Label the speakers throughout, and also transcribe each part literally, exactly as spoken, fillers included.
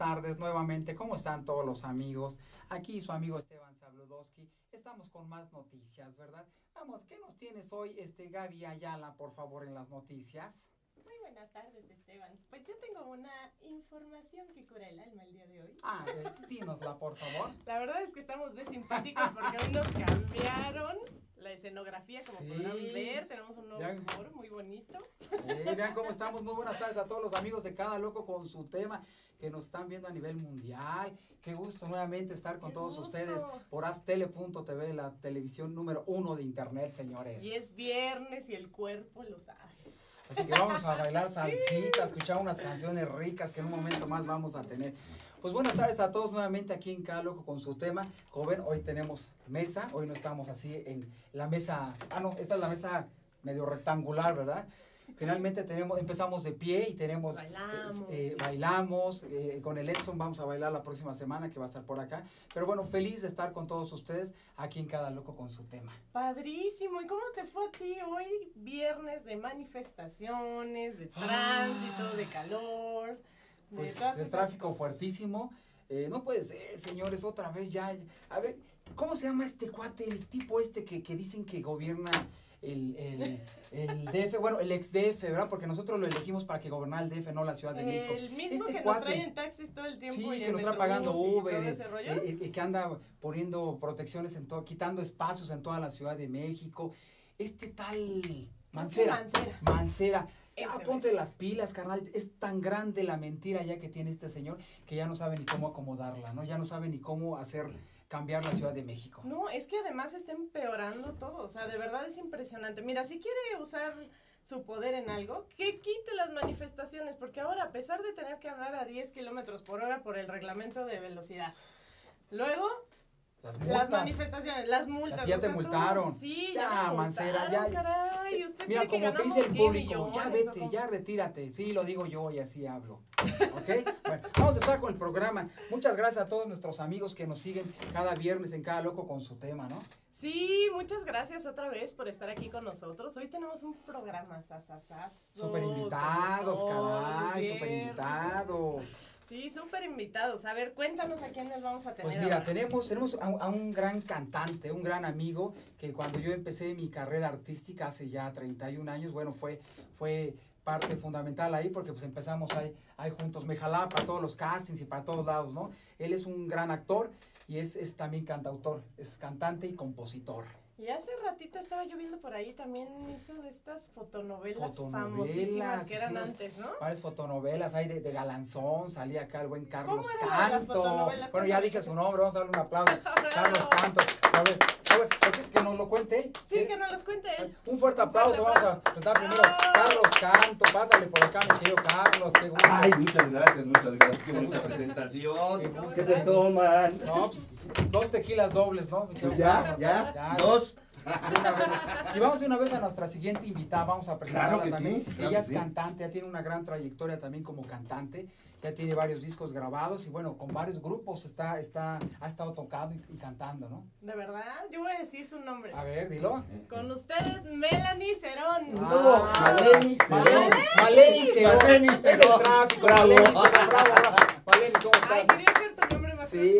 Speaker 1: tardes nuevamente. ¿Cómo están todos los amigos? Aquí su amigo Esteban Zabludowski. Estamos con más noticias, ¿verdad? Vamos, ¿qué nos tienes hoy, este Gaby Ayala, por favor, en las noticias?
Speaker 2: Muy buenas tardes, Esteban. Pues yo tengo una información que cura el alma el día de hoy.
Speaker 1: Ah, eh, dínosla, por favor.
Speaker 2: La verdad es que estamos de simpáticos porque hoy nos cambiaron la escenografía, como
Speaker 1: Sí.
Speaker 2: podrán ver. Tenemos un nuevo
Speaker 1: Ya.
Speaker 2: foro muy bonito.
Speaker 1: Eh, vean cómo estamos. Muy buenas tardes a todos los amigos de Cada Loco con su tema que nos están viendo a nivel mundial. Qué gusto nuevamente estar con
Speaker 2: Qué
Speaker 1: todos
Speaker 2: gusto.
Speaker 1: ustedes por aztele punto t v, la televisión número uno de internet, señores.
Speaker 2: Y es viernes y el cuerpo lo sabe.
Speaker 1: Así que vamos a bailar salsita, escuchar unas canciones ricas que en un momento más vamos a tener. Pues buenas tardes a todos nuevamente aquí en Cada Loco con su tema. Como ven, hoy tenemos mesa, hoy no estamos así en la mesa, ah no, esta es la mesa medio rectangular, ¿verdad? Finalmente tenemos, empezamos de pie y tenemos,
Speaker 2: Bailamos,
Speaker 1: eh,
Speaker 2: sí.
Speaker 1: bailamos, eh, con el Edson vamos a bailar la próxima semana que va a estar por acá. Pero bueno, feliz de estar con todos ustedes aquí en Cada Loco con su tema.
Speaker 2: Padrísimo. ¿Y cómo te fue a ti hoy? Viernes de manifestaciones, de
Speaker 1: Ah.
Speaker 2: tránsito, de calor. De
Speaker 1: Pues
Speaker 2: todas
Speaker 1: el
Speaker 2: esas
Speaker 1: tráfico
Speaker 2: cosas.
Speaker 1: fuertísimo. Eh, no puede ser, señores, otra vez ya. A ver, ¿cómo se llama este cuate, el tipo este que, que dicen que gobierna el, el, el D F? Bueno, el ex D F, ¿verdad? Porque nosotros lo elegimos para que gobernara el D F, no la Ciudad de México.
Speaker 2: El mismo
Speaker 1: Este
Speaker 2: que nos
Speaker 1: cuate,
Speaker 2: trae en taxis todo el tiempo.
Speaker 1: sí,
Speaker 2: y
Speaker 1: que
Speaker 2: en
Speaker 1: nos está pagando
Speaker 2: Metrobús y
Speaker 1: Uber,
Speaker 2: todo
Speaker 1: eh,
Speaker 2: ese rollo.
Speaker 1: eh, eh, que anda poniendo protecciones en todo, quitando espacios en toda la Ciudad de México. Este tal Mancera.
Speaker 2: Mancera.
Speaker 1: Mancera. Ya
Speaker 2: Ese
Speaker 1: ponte las pilas, carnal. Es tan grande la mentira ya que tiene este señor que ya no sabe ni cómo acomodarla, ¿no? Ya no sabe ni cómo hacer cambiar la Ciudad de México.
Speaker 2: No, es que además está empeorando todo, o sea, de verdad es impresionante. Mira, si quiere usar su poder en algo, que quite las manifestaciones, porque ahora, a pesar de tener que andar a diez kilómetros por hora por el reglamento de velocidad, luego
Speaker 1: Las
Speaker 2: las
Speaker 1: multas.
Speaker 2: manifestaciones, las multas.
Speaker 1: Ya te
Speaker 2: o sea,
Speaker 1: multaron.
Speaker 2: todo. Sí,
Speaker 1: Ya,
Speaker 2: ya, me
Speaker 1: Mancera,
Speaker 2: multaron,
Speaker 1: ya.
Speaker 2: caray, ¿usted
Speaker 1: Mira,
Speaker 2: cree que
Speaker 1: como te
Speaker 2: ganamos
Speaker 1: dice el
Speaker 2: qué,
Speaker 1: público, ya
Speaker 2: millones o
Speaker 1: vete,
Speaker 2: cómo?
Speaker 1: ya retírate. Sí, lo digo yo y así hablo. ¿Ok? Bueno, vamos a empezar con el programa. Muchas gracias a todos nuestros amigos que nos siguen cada viernes en Cada Loco con su tema, ¿no?
Speaker 2: Sí, muchas gracias otra vez por estar aquí con nosotros. Hoy tenemos un programa sasasazo.
Speaker 1: Súper invitados,
Speaker 2: como todos los
Speaker 1: caray, súper
Speaker 2: viernes.
Speaker 1: invitados.
Speaker 2: Sí, súper invitados. A ver, cuéntanos a quiénes vamos a tener.
Speaker 1: Pues mira,
Speaker 2: ahora.
Speaker 1: tenemos, tenemos a, un- a un gran cantante, un gran amigo, que cuando yo empecé mi carrera artística hace ya treinta y un años, bueno, fue, fue parte fundamental ahí, porque pues empezamos ahí, ahí juntos, me jalaba para todos los castings y para todos lados, ¿no? Él es un gran actor y es, es también cantautor, es cantante y compositor.
Speaker 2: Y hace ratito estaba yo viendo por ahí, también hizo de estas fotonovelas,
Speaker 1: Fotonovelas,
Speaker 2: famosísimas que eran
Speaker 1: hicimos
Speaker 2: antes, ¿no?
Speaker 1: Varias fotonovelas, hay de, de Galanzón, salía acá el buen Carlos
Speaker 2: ¿Cómo eran las
Speaker 1: Canto.
Speaker 2: fotonovelas?
Speaker 1: Bueno, ya
Speaker 2: Cuéntanos.
Speaker 1: dije su nombre, vamos a darle un aplauso.
Speaker 2: Bravo.
Speaker 1: Carlos Canto. A ver, a ver, que- que nos lo cuente él.
Speaker 2: Sí, que nos los cuente él.
Speaker 1: Un fuerte aplauso,
Speaker 2: Un
Speaker 1: vamos
Speaker 2: fuerte
Speaker 1: a presentar primero
Speaker 2: ¡Ah!
Speaker 1: Carlos Canto, pásale por acá, mi querido Carlos, qué gusto.
Speaker 3: Ay, muchas gracias, muchas gracias. Qué bonita presentación.
Speaker 1: Qué gusto.
Speaker 3: ¿Qué se toman?
Speaker 1: No, pues, dos tequilas dobles, ¿no? mi querido
Speaker 3: Pues ya,
Speaker 1: Carlos?
Speaker 3: ya, dos.
Speaker 1: De una vez. Y vamos de una vez a nuestra siguiente invitada, vamos a presentarla
Speaker 3: Claro que
Speaker 1: también.
Speaker 3: sí, claro
Speaker 1: Ella
Speaker 3: que
Speaker 1: es
Speaker 3: sí.
Speaker 1: cantante, ya tiene una gran trayectoria también como cantante, ya tiene varios discos grabados y bueno, con varios grupos está, está, ha estado tocando y, y cantando, ¿no?
Speaker 2: De verdad, yo voy a decir su nombre.
Speaker 1: A ver, dilo.
Speaker 2: Con ustedes, Melanie Cerón.
Speaker 1: Ah,
Speaker 3: No, Maleni
Speaker 1: Maleni,
Speaker 3: Cerón.
Speaker 1: Maleni Cerón.
Speaker 3: Maleni
Speaker 1: Es el
Speaker 3: Cerón.
Speaker 1: tráfico,
Speaker 3: Bravo.
Speaker 1: Maleni Cerón, bravo, bravo. Maleni, ¿cómo
Speaker 2: Ay,
Speaker 1: estás?
Speaker 2: quería ser tu nombre más
Speaker 1: Sí,
Speaker 2: rápido.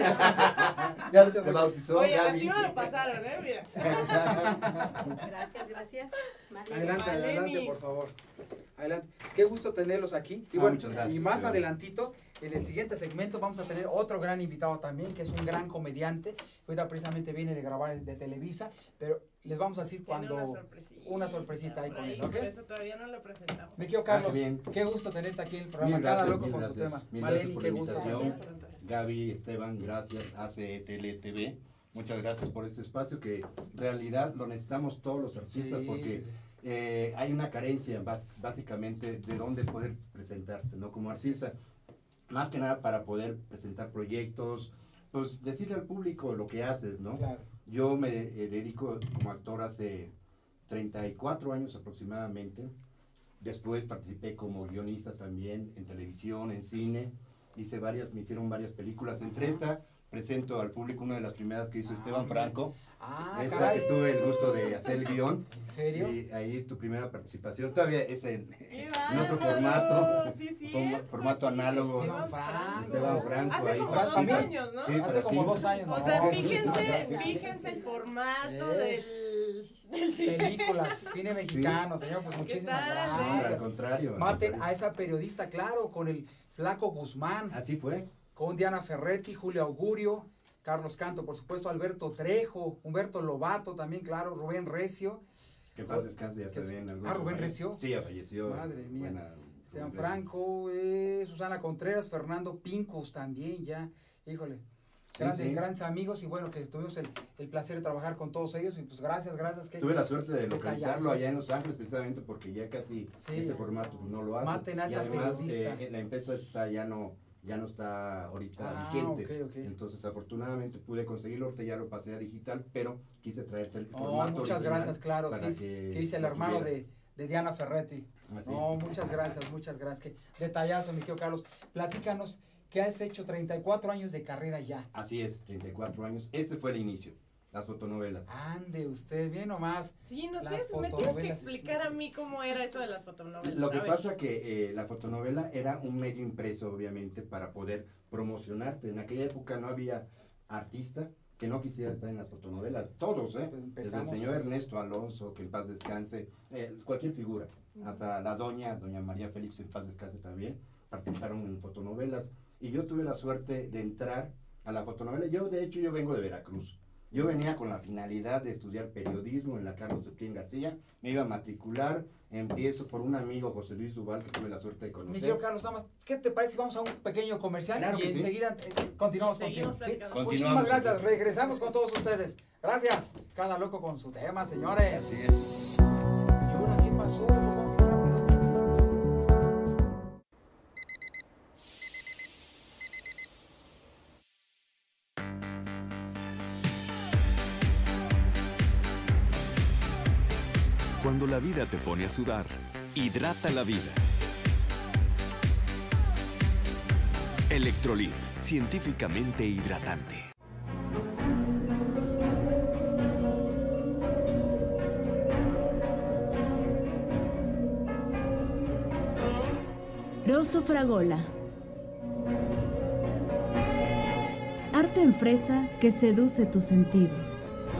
Speaker 1: exacto.
Speaker 3: Ya te bautizó,
Speaker 2: Oye,
Speaker 3: Gaby.
Speaker 2: así me lo pasaron, ¿eh? Mira.
Speaker 4: Gracias, gracias. Maleni.
Speaker 1: Adelante,
Speaker 2: Maleni.
Speaker 1: adelante, por favor. Adelante. Qué gusto tenerlos aquí. Y
Speaker 3: Ah,
Speaker 1: bueno,
Speaker 3: muchas gracias,
Speaker 1: y más
Speaker 3: gracias.
Speaker 1: adelantito, en el siguiente segmento vamos a tener otro gran invitado también, que es un gran comediante. Ahorita precisamente viene de grabar de Televisa, pero les vamos a decir
Speaker 2: Tiene
Speaker 1: cuando
Speaker 2: una sorpresita.
Speaker 1: una sorpresita ahí
Speaker 2: por
Speaker 1: con él, ¿ok?
Speaker 2: Por eso todavía no lo presentamos.
Speaker 1: Me quiero
Speaker 3: Ah,
Speaker 1: Carlos,
Speaker 3: qué bien.
Speaker 1: qué gusto tenerte aquí en el programa,
Speaker 3: Mil
Speaker 1: cada
Speaker 3: gracias,
Speaker 1: loco
Speaker 3: mil
Speaker 1: con
Speaker 3: gracias.
Speaker 1: su tema.
Speaker 3: Mil
Speaker 1: Maleni,
Speaker 3: gracias por
Speaker 1: qué
Speaker 3: la
Speaker 1: gusto.
Speaker 3: invitación.
Speaker 2: Gracias.
Speaker 3: Gaby, Esteban, gracias. A C E T L T V. Muchas gracias por este espacio que en realidad lo necesitamos todos los artistas
Speaker 1: Sí,
Speaker 3: porque
Speaker 1: sí, sí.
Speaker 3: eh, hay una carencia bas- básicamente de dónde poder presentarte, ¿no? Como artista, más que nada para poder presentar proyectos, pues decirle al público lo que haces, ¿no?
Speaker 1: Claro.
Speaker 3: Yo me eh, dedico como actor hace treinta y cuatro años aproximadamente. Después participé como guionista también en televisión, en cine. Hice varias, me hicieron varias películas. Entre esta presento al público una de las primeras que hizo
Speaker 1: Ah,
Speaker 3: Esteban
Speaker 1: mira.
Speaker 3: Franco.
Speaker 1: Ah,
Speaker 3: Esta
Speaker 1: caray.
Speaker 3: que tuve el gusto de hacer el guión.
Speaker 1: ¿En serio?
Speaker 3: Y ahí tu primera participación. Todavía es en,
Speaker 2: ¡Qué
Speaker 3: en otro
Speaker 2: bárbaro!
Speaker 3: formato.
Speaker 2: Sí, sí,
Speaker 3: forma- formato análogo.
Speaker 1: Esteban Franco.
Speaker 3: Esteban Franco.
Speaker 2: Hace
Speaker 3: ahí
Speaker 2: como
Speaker 1: para
Speaker 2: dos
Speaker 1: ti.
Speaker 2: años, ¿no?
Speaker 3: Sí,
Speaker 1: Hace
Speaker 3: para
Speaker 1: como
Speaker 3: ti.
Speaker 1: dos años.
Speaker 2: O
Speaker 1: no,
Speaker 2: sea,
Speaker 1: no,
Speaker 2: fíjense,
Speaker 3: gracias.
Speaker 2: fíjense el formato
Speaker 1: Es.
Speaker 2: del, del
Speaker 1: Películas, cine mexicano, señor, pues muchísimas
Speaker 2: tal,
Speaker 3: No, al
Speaker 1: gracias.
Speaker 3: contrario. al
Speaker 1: Maten
Speaker 3: contrario.
Speaker 1: a esa periodista, claro, con el Flaco Guzmán,
Speaker 3: Así fue.
Speaker 1: con Diana Ferretti, Julio Augurio, Carlos Canto, por supuesto, Alberto Trejo, Humberto Lobato también, claro, Rubén Recio,
Speaker 3: Que en paz descanse ya
Speaker 1: Que es-
Speaker 3: también. algún
Speaker 1: ah, Rubén
Speaker 3: compañero.
Speaker 1: Recio.
Speaker 3: Sí, ya falleció.
Speaker 1: Madre mía.
Speaker 3: Buena-
Speaker 1: Esteban
Speaker 3: Rubén Recio.
Speaker 1: Franco, eh, Susana Contreras, Fernando Pincos también, ya, híjole,
Speaker 3: Sí,
Speaker 1: grandes,
Speaker 3: sí.
Speaker 1: grandes amigos y bueno, que tuvimos el, el placer de trabajar con todos ellos y pues gracias, gracias. Que,
Speaker 3: Tuve la suerte de
Speaker 1: Detallazo.
Speaker 3: localizarlo allá en Los Ángeles precisamente porque ya casi
Speaker 1: Sí.
Speaker 3: ese formato pues, no lo hace.
Speaker 1: Maten a
Speaker 3: y
Speaker 1: esa
Speaker 3: además
Speaker 1: periodista.
Speaker 3: eh, la empresa está ya no ya no está ahorita
Speaker 1: Ah,
Speaker 3: vigente.
Speaker 1: ok, ok.
Speaker 3: Entonces afortunadamente pude conseguirlo, ahorita ya lo pasé a digital, pero quise traerte el
Speaker 1: Oh,
Speaker 3: formato
Speaker 1: muchas
Speaker 3: original
Speaker 1: gracias, claro,
Speaker 3: para
Speaker 1: sí,
Speaker 3: que
Speaker 1: que dice el
Speaker 3: lo
Speaker 1: hermano
Speaker 3: tuvieras.
Speaker 1: de, de Diana Ferretti.
Speaker 3: Así.
Speaker 1: No, muchas gracias, muchas gracias. Qué detallazo, mi querido Carlos. Platícanos, ¿qué has hecho? treinta y cuatro años de carrera ya.
Speaker 3: Así es, treinta y cuatro años. Este fue el inicio, las fotonovelas.
Speaker 1: Ande usted, bien nomás.
Speaker 2: Sí, nos
Speaker 1: Las
Speaker 2: tienes, me tienes que
Speaker 1: fotonovelas.
Speaker 2: explicar a mí cómo era eso de las fotonovelas.
Speaker 3: Lo que
Speaker 2: A ver.
Speaker 3: pasa que eh, la fotonovela era un medio impreso, obviamente, para poder promocionarte. En aquella época no había artista que no quisiera estar en las fotonovelas. Todos, ¿eh?
Speaker 1: Pues
Speaker 3: Desde el
Speaker 1: empezamos
Speaker 3: señor
Speaker 1: así.
Speaker 3: Ernesto Alonso, que en paz descanse, eh, cualquier figura, hasta la doña, doña María Félix, en paz descanse también, participaron en fotonovelas. Y yo tuve la suerte de entrar a la fotonovela. Yo, de hecho, yo vengo de Veracruz. Yo venía con la finalidad de estudiar periodismo en la Carlos Septién García, me iba a matricular, empiezo por un amigo, José Luis Duval, que tuve la suerte de
Speaker 1: Mi
Speaker 3: conocer.
Speaker 1: querido Carlos, nada más, ¿qué te parece si vamos a un pequeño comercial
Speaker 3: Claro
Speaker 1: y
Speaker 3: que sí.
Speaker 1: enseguida eh, continuamos
Speaker 2: Seguimos
Speaker 1: contigo? ¿sí?
Speaker 2: platicando.
Speaker 1: Muchísimas
Speaker 3: Continuamos,
Speaker 1: gracias,
Speaker 3: sí.
Speaker 1: regresamos con todos ustedes. Gracias. Cada loco con su tema, señores.
Speaker 3: Así es.
Speaker 1: ¿Y ahora qué pasó? Perdón, qué rápido.
Speaker 4: Cuando la vida te pone a sudar, hidrata la vida. Electrolit, científicamente hidratante.
Speaker 5: Rosso Fragola. Arte en fresa que seduce tus sentidos.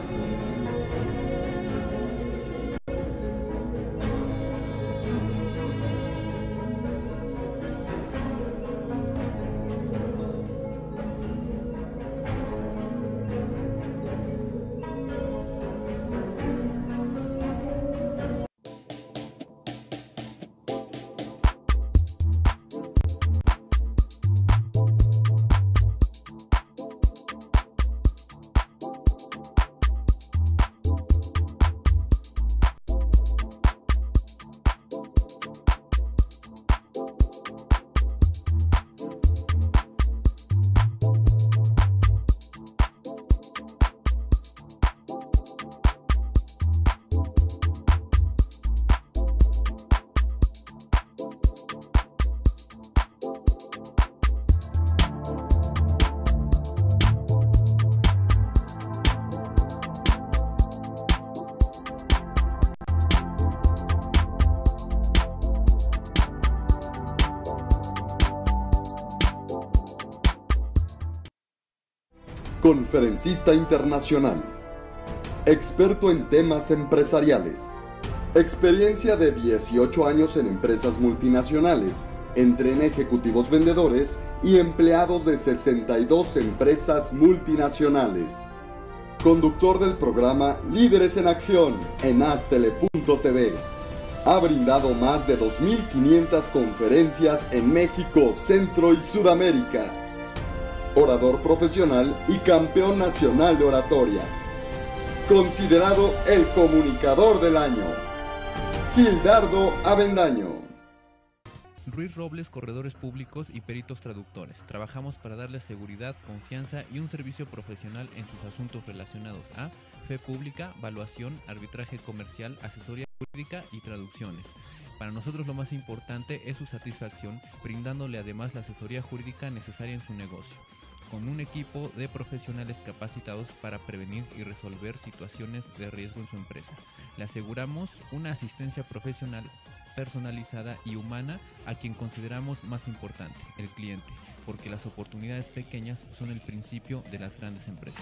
Speaker 6: Conferencista internacional. Experto en temas empresariales. Experiencia de dieciocho años en empresas multinacionales. Entrena ejecutivos vendedores y empleados de sesenta y dos empresas multinacionales. Conductor del programa Líderes en Acción en Astele punto t v. Ha brindado más de dos mil quinientas conferencias en México, Centro y Sudamérica. Orador profesional y campeón nacional de oratoria. Considerado el comunicador del año. Gildardo Avendaño.
Speaker 7: Ruiz Robles, corredores públicos y peritos traductores. Trabajamos para darles seguridad, confianza y un servicio profesional en sus asuntos relacionados a fe pública, valuación, arbitraje comercial, asesoría jurídica y traducciones. Para nosotros lo más importante es su satisfacción, brindándole además la asesoría jurídica necesaria en su negocio. con un equipo de profesionales capacitados para prevenir y resolver situaciones de riesgo en su empresa. Le aseguramos una asistencia profesional personalizada y humana a quien consideramos más importante, el cliente, porque las oportunidades pequeñas son el principio de las grandes empresas.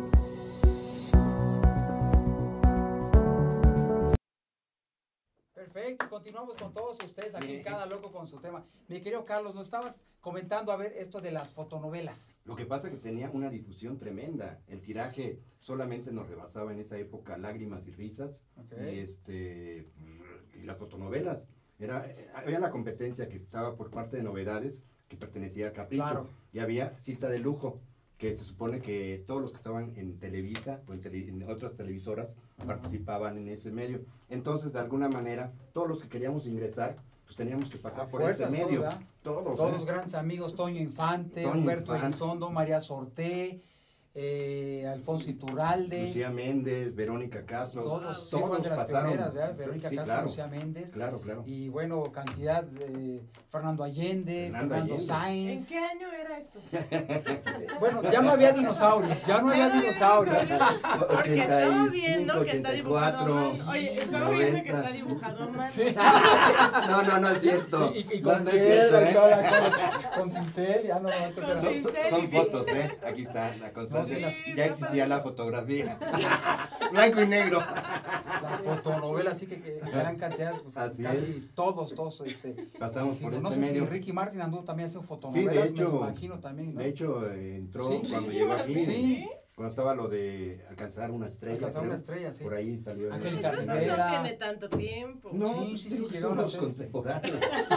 Speaker 1: Perfecto, continuamos con todos ustedes aquí en Cada Loco con su tema. Mi querido Carlos, nos estabas comentando, a ver, esto de las fotonovelas.
Speaker 3: Lo que pasa es que tenía una difusión tremenda. El tiraje solamente nos rebasaba en esa época Lágrimas y Risas,
Speaker 1: Okay.
Speaker 3: y, este, y las fotonovelas. Era, había la competencia que estaba por parte de Novedades, que pertenecía a Capricho,
Speaker 1: Claro.
Speaker 3: y había Cita de Lujo, que se supone que todos los que estaban en Televisa o en, tele, en otras televisoras uh-huh. participaban en ese medio. Entonces, de alguna manera, todos los que queríamos ingresar, pues teníamos que pasar
Speaker 1: A
Speaker 3: por
Speaker 1: fuerzas,
Speaker 3: ese medio.
Speaker 1: Todos,
Speaker 3: todos,
Speaker 1: todos
Speaker 3: ¿eh?
Speaker 1: grandes amigos, Toño Infante,
Speaker 3: Toño
Speaker 1: Humberto
Speaker 3: Infante.
Speaker 1: Elizondo, María Sorté, eh, Alfonso Iturralde.
Speaker 3: Lucía Méndez, Verónica Castro,
Speaker 1: Todos, sí,
Speaker 3: todos
Speaker 1: fueron de las
Speaker 3: pasaron.
Speaker 1: primeras, ¿verdad? Verónica
Speaker 3: Sí,
Speaker 1: Castro,
Speaker 3: claro.
Speaker 1: Lucía Méndez.
Speaker 3: Claro, claro.
Speaker 1: Y bueno, cantidad de Fernando Allende,
Speaker 3: Fernando
Speaker 1: Fernando
Speaker 3: Allende.
Speaker 2: ¿En
Speaker 1: Sáenz.
Speaker 2: qué año era esto?
Speaker 1: Bueno, ya no había dinosaurios, ya no había dinosaurios.
Speaker 2: Porque estaba viendo
Speaker 3: ochenta y cinco,
Speaker 2: que está
Speaker 3: ochenta y
Speaker 2: dibujado
Speaker 3: cuatro,
Speaker 2: mal. Oye, estaba viendo que
Speaker 3: noventa.
Speaker 2: está dibujado mal.
Speaker 1: Sí.
Speaker 3: No, no, no es cierto.
Speaker 1: Y, y, y
Speaker 3: No,
Speaker 1: con
Speaker 3: no es cierto,
Speaker 1: piedra y
Speaker 3: ¿eh?
Speaker 1: toda la cosa, con cincel, ya no, antes
Speaker 2: Con
Speaker 1: era-
Speaker 3: Son,
Speaker 2: cincel.
Speaker 3: son- son fotos, ¿eh? Aquí está la constancia.
Speaker 1: No, sí,
Speaker 3: ya existía la fotografía. Blanco y negro.
Speaker 1: las fotonovelas, así que, que gran cantidad, pues,
Speaker 3: Así
Speaker 1: casi
Speaker 3: es.
Speaker 1: todos, todos, este,
Speaker 3: Pasamos por
Speaker 1: hicimos.
Speaker 3: este
Speaker 1: No sé
Speaker 3: medio.
Speaker 1: si Ricky Martin anduvo también haciendo
Speaker 3: Sí,
Speaker 1: fotonovelas,
Speaker 3: de hecho,
Speaker 1: me imagino también, ¿no?
Speaker 3: de hecho eh, entró
Speaker 1: Sí.
Speaker 3: cuando llegó aquí.
Speaker 1: Sí.
Speaker 3: Cuando estaba lo de alcanzar una estrella.
Speaker 1: Alcanzar una
Speaker 3: creo.
Speaker 1: estrella, sí.
Speaker 3: Por ahí salió.
Speaker 1: Angélica
Speaker 2: Entonces
Speaker 1: Rivera.
Speaker 2: no tiene tanto tiempo.
Speaker 3: No,
Speaker 1: Sí, sí, sí,
Speaker 3: digo que
Speaker 1: llegaron
Speaker 3: son
Speaker 1: a
Speaker 3: los
Speaker 1: ser.
Speaker 3: contemporáneos.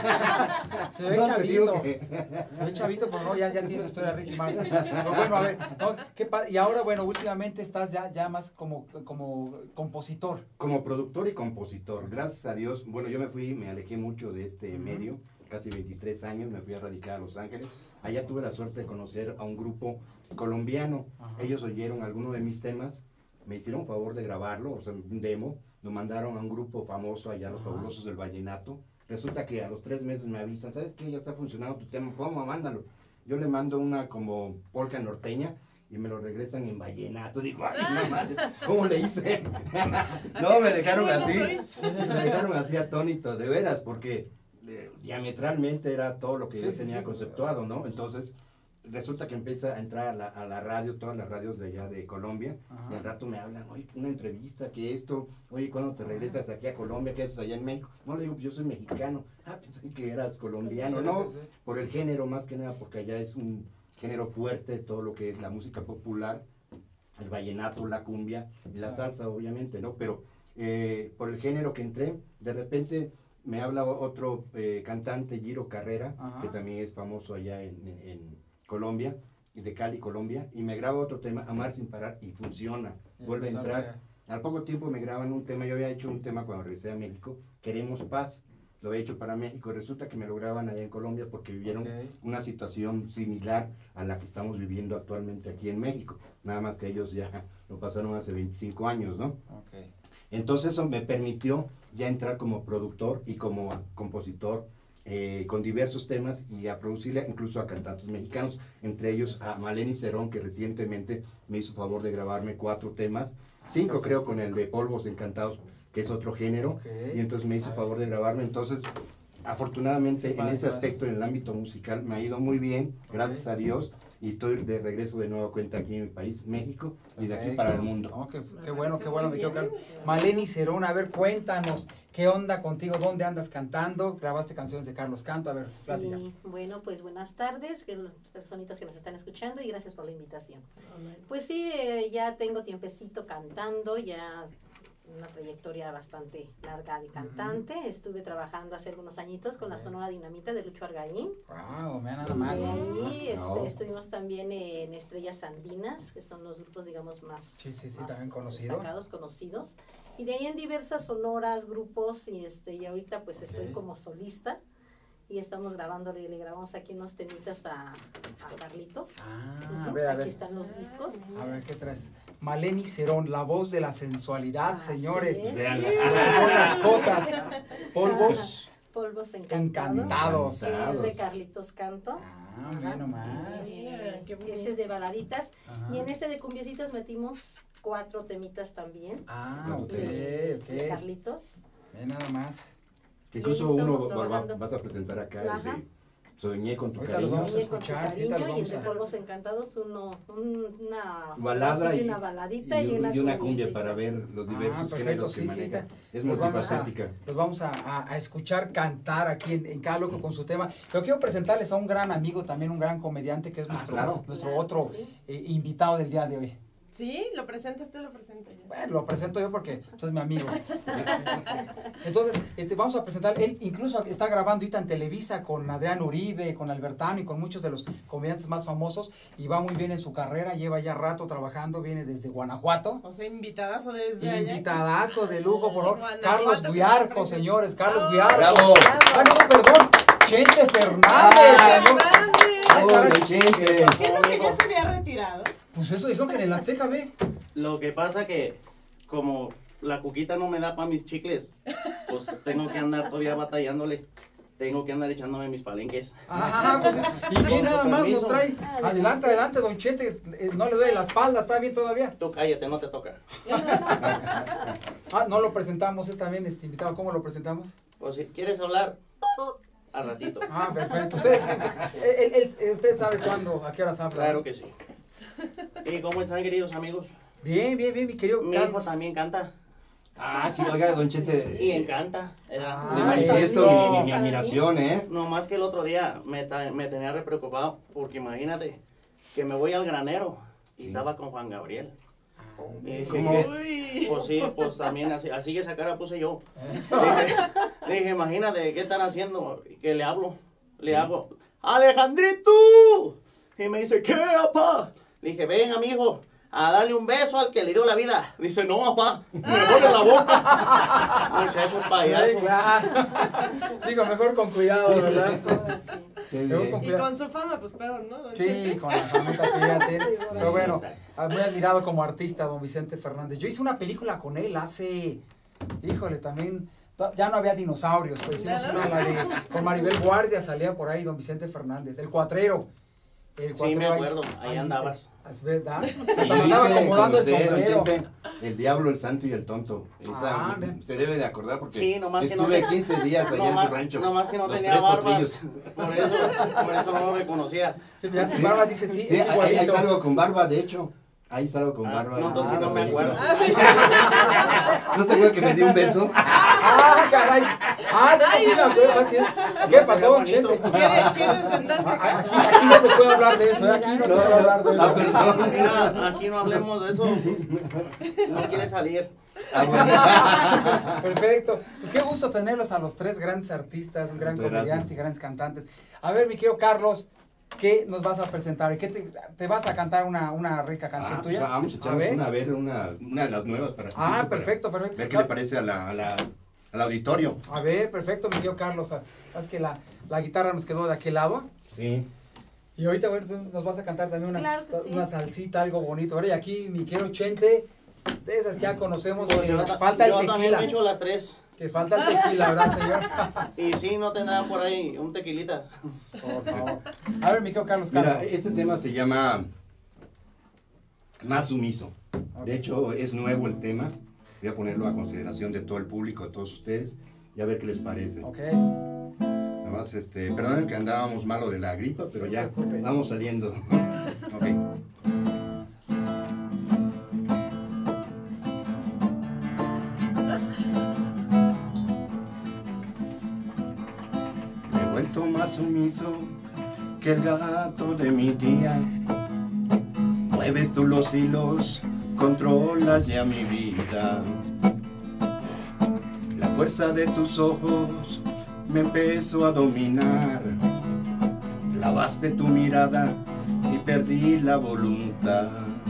Speaker 1: Se ve
Speaker 3: No, te digo
Speaker 1: chavito,
Speaker 3: que-
Speaker 1: se ve chavito, pero no, ya, ya tiene su historia Ricky Martin. Pero bueno, a ver, no, qué pa- y ahora, bueno, últimamente estás ya, ya más como, como compositor.
Speaker 3: Como productor y compositor, gracias a Dios, bueno, yo me fui, me alejé mucho de este
Speaker 1: Ujú.
Speaker 3: medio, casi veintitrés años, me fui a radicar a Los Ángeles. Allá tuve la suerte de conocer a un grupo colombiano.
Speaker 1: Ajá.
Speaker 3: Ellos oyeron alguno de mis temas, me hicieron favor de grabarlo, o sea, un demo, lo mandaron a un grupo famoso allá, Los
Speaker 1: Ajá.
Speaker 3: Fabulosos del Vallenato. Resulta que a los tres meses me avisan, ¿sabes qué? Ya está funcionando tu tema, ¿cómo? Mándalo. Yo le mando una como polka norteña y me lo regresan en vallenato. Digo, ay, no mames, ¿cómo le hice? No, me dejaron así, me dejaron así atónito, de veras, porque eh, diametralmente era todo lo que
Speaker 1: Sí,
Speaker 3: yo
Speaker 1: sí,
Speaker 3: tenía
Speaker 1: sí.
Speaker 3: conceptuado, ¿no? Entonces, resulta que empieza a entrar a la, a la radio, todas las radios de allá de Colombia,
Speaker 1: Ajá.
Speaker 3: y al rato me hablan, oye, una entrevista, que esto, oye, ¿cuándo te regresas aquí a Colombia? ¿Qué haces allá en México? No, le digo, pues yo soy mexicano. Ah, pensé que eras colombiano.
Speaker 1: Sí,
Speaker 3: No,
Speaker 1: sí, sí.
Speaker 3: por el género más que nada, porque allá es un género fuerte, todo lo que es la música popular, el vallenato, la cumbia y la salsa, obviamente, ¿no? Pero eh, por el género que entré, de repente me habla otro eh, cantante, Giro Carrera,
Speaker 1: Ajá.
Speaker 3: que también es famoso allá en, en- en Colombia, de Cali, Colombia, y me graba otro tema, Amar sin parar, y funciona,
Speaker 1: Y
Speaker 3: vuelve a
Speaker 1: empezó
Speaker 3: entrar.
Speaker 1: pegar.
Speaker 3: Al poco tiempo me graban un tema, yo había hecho un tema cuando regresé a México, Queremos Paz, lo había hecho para México, y resulta que me lo graban allá en Colombia porque vivieron
Speaker 1: Ok.
Speaker 3: una situación similar a la que estamos viviendo actualmente aquí en México, nada más que ellos ya lo pasaron hace veinticinco años, ¿no?
Speaker 1: Ok.
Speaker 3: Entonces eso me permitió ya entrar como productor y como compositor eh, con diversos temas y a producirle incluso a cantantes mexicanos, entre ellos a Maleni Cerón, que recientemente me hizo favor de grabarme cuatro temas, cinco creo con el de Polvos Encantados, que es otro género,
Speaker 1: Ok.
Speaker 3: y entonces me hizo favor de grabarme. Entonces, afortunadamente en
Speaker 1: Padre,
Speaker 3: ese
Speaker 1: padre.
Speaker 3: aspecto, en el ámbito musical, me ha ido muy bien, gracias a Dios, y estoy de regreso de nueva cuenta aquí en mi país, México, y de aquí
Speaker 1: Perfecto.
Speaker 3: para el mundo.
Speaker 1: No, qué, qué
Speaker 2: Me
Speaker 1: bueno,
Speaker 2: parece
Speaker 1: qué bueno,
Speaker 2: muy
Speaker 1: mi querido
Speaker 2: bien.
Speaker 1: Carlos. Maleni Cerón, a ver, cuéntanos, ¿qué onda contigo? ¿Dónde andas cantando? ¿Grabaste canciones de Carlos Canto? A ver, plática.
Speaker 8: Sí, bueno, pues buenas tardes, que las personitas que nos están escuchando, y gracias por la invitación. Pues sí, eh, ya tengo tiempecito cantando, ya una trayectoria bastante larga de cantante. Estuve trabajando hace algunos añitos con la Sonora Dinamita de Lucho Argaín.
Speaker 1: Wow, mira nada más.
Speaker 8: De ahí este,
Speaker 3: No.
Speaker 8: estuvimos también en Estrellas Andinas, que son los grupos, digamos, más,
Speaker 1: Sí, sí, sí,
Speaker 8: más
Speaker 1: también conocido.
Speaker 8: destacados, conocidos. Y de ahí en diversas sonoras, grupos, y este y ahorita pues estoy
Speaker 1: Ok.
Speaker 8: como solista. Y estamos grabándole, le grabamos aquí unos temitas a, a Carlitos.
Speaker 1: Ah,
Speaker 8: Ujú,
Speaker 1: a ver, a
Speaker 8: aquí
Speaker 1: ver.
Speaker 8: están los discos.
Speaker 1: A ver, ¿qué traes? Maleni Cerón, la voz de la sensualidad,
Speaker 8: Así
Speaker 1: señores.
Speaker 8: es.
Speaker 3: Vean.
Speaker 1: Lo que son las cosas. Polvos.
Speaker 8: Polvos Encantados.
Speaker 1: Encantados.
Speaker 8: Es de Carlitos Canto.
Speaker 1: Ah, mira nomás.
Speaker 2: Mira, qué bonito.
Speaker 8: Ese es de baladitas.
Speaker 1: Ajá.
Speaker 8: Y en este de cumbiecitos metimos cuatro temitas también.
Speaker 1: Ah, ok,
Speaker 8: De
Speaker 1: ok.
Speaker 8: Carlitos.
Speaker 1: Ve nada más.
Speaker 3: Incluso
Speaker 8: Y ahí
Speaker 3: uno
Speaker 8: estamos
Speaker 3: va- va-
Speaker 8: trabajando.
Speaker 3: vas a presentar acá el
Speaker 8: Ajá.
Speaker 3: de Soñé con tu
Speaker 1: Ahorita los
Speaker 3: cariño.
Speaker 1: vamos a
Speaker 8: Soñé con tu
Speaker 1: escuchar, sí,
Speaker 8: cariño,
Speaker 1: ahorita los
Speaker 8: y el
Speaker 1: vamos
Speaker 8: de
Speaker 1: a-
Speaker 8: Polvos Encantados, uno, un- una
Speaker 3: Balada
Speaker 8: así que
Speaker 3: y,
Speaker 8: una baladita
Speaker 3: y,
Speaker 8: y, una,
Speaker 3: y una cumbia
Speaker 8: cumbiecita.
Speaker 3: para ver los diversos
Speaker 1: Ah, perfecto,
Speaker 3: géneros
Speaker 1: sí,
Speaker 3: que
Speaker 1: sí,
Speaker 3: maneja.
Speaker 1: ahorita
Speaker 3: Es
Speaker 1: los vamos a-
Speaker 3: multifacética.
Speaker 1: Los vamos a, a- a escuchar cantar aquí en, en cada loco con su tema. Pero quiero presentarles a un gran amigo, también un gran comediante, que es
Speaker 3: Ah,
Speaker 1: nuestro,
Speaker 3: claro.
Speaker 1: nuestro
Speaker 8: Claro
Speaker 1: otro
Speaker 8: que sí.
Speaker 1: eh, invitado del día de hoy.
Speaker 2: Sí, lo presentas tú, lo presento yo.
Speaker 1: Bueno, lo presento yo porque tú es mi amigo. Entonces, este, vamos a presentar, él incluso está grabando ahorita en Televisa con Adrián Uribe, con Albertano y con muchos de los comediantes más famosos, y va muy bien en su carrera, lleva ya rato trabajando, viene desde Guanajuato.
Speaker 2: O sea, invitadazo desde allá.
Speaker 1: Invitadazo de lujo, por favor.
Speaker 2: Guanajuato,
Speaker 1: Carlos
Speaker 2: que
Speaker 1: Guiarco,
Speaker 2: está presente.
Speaker 1: señores, Carlos
Speaker 2: ¡Bravo!
Speaker 1: Guiarco.
Speaker 3: ¡Bravo!
Speaker 1: Ah, no, perdón, Chente Fernández.
Speaker 3: Ah,
Speaker 1: señor.
Speaker 2: ¡Grande!
Speaker 1: Ay,
Speaker 3: ¡Oh,
Speaker 1: caray.
Speaker 3: don Chente!
Speaker 2: ¿Qué es lo que ya se había retirado?
Speaker 1: Pues eso dijeron que en el Azteca, ve.
Speaker 9: Lo que pasa que como la cuquita no me da para mis chicles, pues tengo que andar todavía batallándole. Tengo que andar echándome mis palenques.
Speaker 1: Ajá, pues, y bien
Speaker 9: Con
Speaker 1: nada
Speaker 9: su
Speaker 1: más nos
Speaker 9: permiso.
Speaker 1: trae. Adelante, adelante, don Chente, eh, no le duele la espalda, está bien todavía.
Speaker 9: Tú cállate, no te toca.
Speaker 1: Ah, no lo presentamos, es también este invitado, ¿cómo lo presentamos?
Speaker 9: Pues si quieres hablar, al ratito.
Speaker 1: Ah, perfecto. Usted, él- él- él- usted sabe cuándo, a qué horas habla.
Speaker 9: Claro que sí. ¿Y cómo están, queridos amigos?
Speaker 1: Bien, bien, bien, mi querido
Speaker 9: Mi hijo
Speaker 1: Carlos.
Speaker 9: también canta
Speaker 3: Ah, sí, oiga, don Chente.
Speaker 9: y encanta. ¿verdad?
Speaker 1: Ah,
Speaker 3: Le
Speaker 1: ahí
Speaker 3: manifiesto
Speaker 1: está
Speaker 3: mi,
Speaker 1: bien.
Speaker 3: mi admiración, ¿eh?
Speaker 9: No más que el otro día me, ta- me tenía re preocupado porque imagínate que me voy al granero y
Speaker 3: Sí.
Speaker 9: estaba con Juan Gabriel. Y dije,
Speaker 3: ¿Cómo?
Speaker 9: ¿qué?
Speaker 2: Uy.
Speaker 9: Pues sí, pues también así, así esa cara puse yo.
Speaker 1: Eso.
Speaker 9: Dije, dije, imagínate, ¿qué están haciendo? Que le hablo, le hago, ¡Alejandrito! Y me dice, ¿qué, papá? Le dije, ven, amigo, a darle un beso al que le dio la vida. Dice, no, papá, me pone la boca. Muchacho
Speaker 1: Ay,
Speaker 9: payaso.
Speaker 1: claro. Digo, mejor con cuidado, ¿verdad?
Speaker 3: Qué
Speaker 1: Mejor
Speaker 3: bien.
Speaker 1: con
Speaker 2: Y
Speaker 1: cuidado.
Speaker 2: con su fama, pues peor, ¿no? don
Speaker 1: Sí,
Speaker 2: Chente?
Speaker 1: con la famita que ya tiene. Pero bueno,
Speaker 9: Exacto.
Speaker 1: ah, muy admirado como artista, don Vicente Fernández. Yo hice una película con él hace, híjole, también, to- ya no había dinosaurios, pero hicimos
Speaker 2: Claro.
Speaker 1: una, la de, con Maribel Guardia salía por ahí don Vicente Fernández, el cuatrero. El
Speaker 9: Sí, me
Speaker 1: ahí-
Speaker 9: acuerdo, ahí andabas.
Speaker 1: se- es verdad.
Speaker 3: Y
Speaker 1: Hasta me andaba
Speaker 3: dice,
Speaker 1: acomodando el
Speaker 3: con usted, don
Speaker 1: sombrero.
Speaker 3: Chente, el diablo, el santo y el tonto. Esa,
Speaker 1: Ah, bien.
Speaker 3: se debe de acordar porque
Speaker 9: Sí, nomás que no
Speaker 3: estuve
Speaker 9: te-
Speaker 3: quince días allá
Speaker 9: No,
Speaker 3: en
Speaker 9: más,
Speaker 3: su rancho.
Speaker 9: no más que no
Speaker 3: Los
Speaker 9: tenía
Speaker 3: tres
Speaker 9: barbas.
Speaker 3: potrillos.
Speaker 9: Por eso, por eso no lo reconocía.
Speaker 1: Sí, ya sin barba dice sí,
Speaker 3: Sí,
Speaker 1: es
Speaker 3: ahí, ahí
Speaker 1: igualito.
Speaker 3: salgo con barba, de hecho. Ahí salgo con
Speaker 9: Ah,
Speaker 3: barba.
Speaker 9: no, entonces
Speaker 3: Ah,
Speaker 9: no me
Speaker 3: película.
Speaker 9: acuerdo.
Speaker 3: ¿No se acuerda que me dio un beso?
Speaker 1: Ah, caray. Ah, no, sí me acuerdo, así es. ¿Qué pasó, don Chente?
Speaker 2: ¿Quiere, quiere sentarse
Speaker 1: Ah,
Speaker 2: acá?
Speaker 1: Aquí, aquí no se puede hablar de eso, ¿eh? Aquí no se puede hablar de
Speaker 3: Ah,
Speaker 1: eso.
Speaker 3: perdón.
Speaker 9: Mira, aquí no hablemos de eso. No quiere salir.
Speaker 3: Ah, bueno.
Speaker 1: Perfecto. Pues qué gusto tenerlos a los tres grandes artistas, un gran
Speaker 3: Muchas
Speaker 1: comediante
Speaker 3: gracias.
Speaker 1: y grandes cantantes. A ver, mi querido Carlos, ¿qué nos vas a presentar? ¿Qué te, te vas a cantar una, una rica canción
Speaker 3: Ah, pues
Speaker 1: tuya?
Speaker 3: vamos a
Speaker 1: A
Speaker 3: echarnos
Speaker 1: ver.
Speaker 3: una, a ver una, una de las nuevas para
Speaker 1: Ah,
Speaker 3: para
Speaker 1: perfecto, perfecto.
Speaker 3: ver qué le parece a la, a la- al auditorio.
Speaker 1: A ver, perfecto, mi querido Carlos. Es que la, la guitarra nos quedó de aquel lado.
Speaker 3: Sí.
Speaker 1: Y ahorita, a ver, tú nos vas a cantar también una,
Speaker 8: Claro que sí.
Speaker 1: una salsita, algo bonito. Ahora, y aquí, mi querido Chente, de esas que ya conocemos,
Speaker 9: Pues
Speaker 1: que
Speaker 9: yo ta-
Speaker 1: falta
Speaker 9: yo
Speaker 1: el
Speaker 9: también
Speaker 1: tequila.
Speaker 9: me echo las tres.
Speaker 1: Que falta el tequila, ¿verdad, señor?
Speaker 9: Y sí, no tendrán por ahí un tequilita.
Speaker 1: Por favor. A ver, mi querido Carlos,
Speaker 3: Mira,
Speaker 1: Carlos.
Speaker 3: este tema se llama Más Sumiso.
Speaker 1: Ok.
Speaker 3: De hecho, es nuevo el tema. Voy a ponerlo a consideración de todo el público, de todos ustedes, y a ver qué les parece.
Speaker 1: Ok.
Speaker 3: Nada más, este, perdonen que andábamos malo de la gripa, pero ya
Speaker 1: No se preocupe.
Speaker 3: vamos saliendo. Ok. Me he vuelto más sumiso que el gato de mi tía. Mueves tú los hilos, controlas ya mi vida. La fuerza de tus ojos me empezó a dominar. Lavaste tu mirada y perdí la voluntad.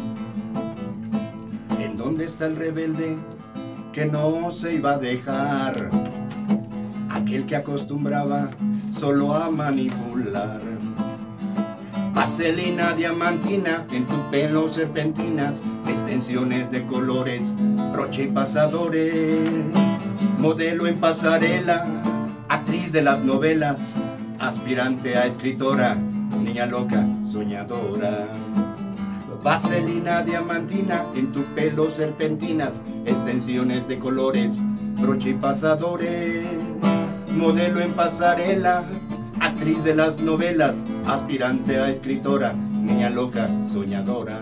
Speaker 3: ¿En dónde está el rebelde que no se iba a dejar? Aquel que acostumbraba solo a manipular. Vaselina diamantina en tu pelo, serpentinas, extensiones de colores, broche y pasadores. Modelo en pasarela, actriz actriz de las novelas, aspirante a escritora, niña loca, soñadora. Vaselina diamantina, en tu pelo serpentinas, extensiones de colores, broche y pasadores. Modelo en pasarela, actriz de las novelas, aspirante a escritora, niña loca, soñadora.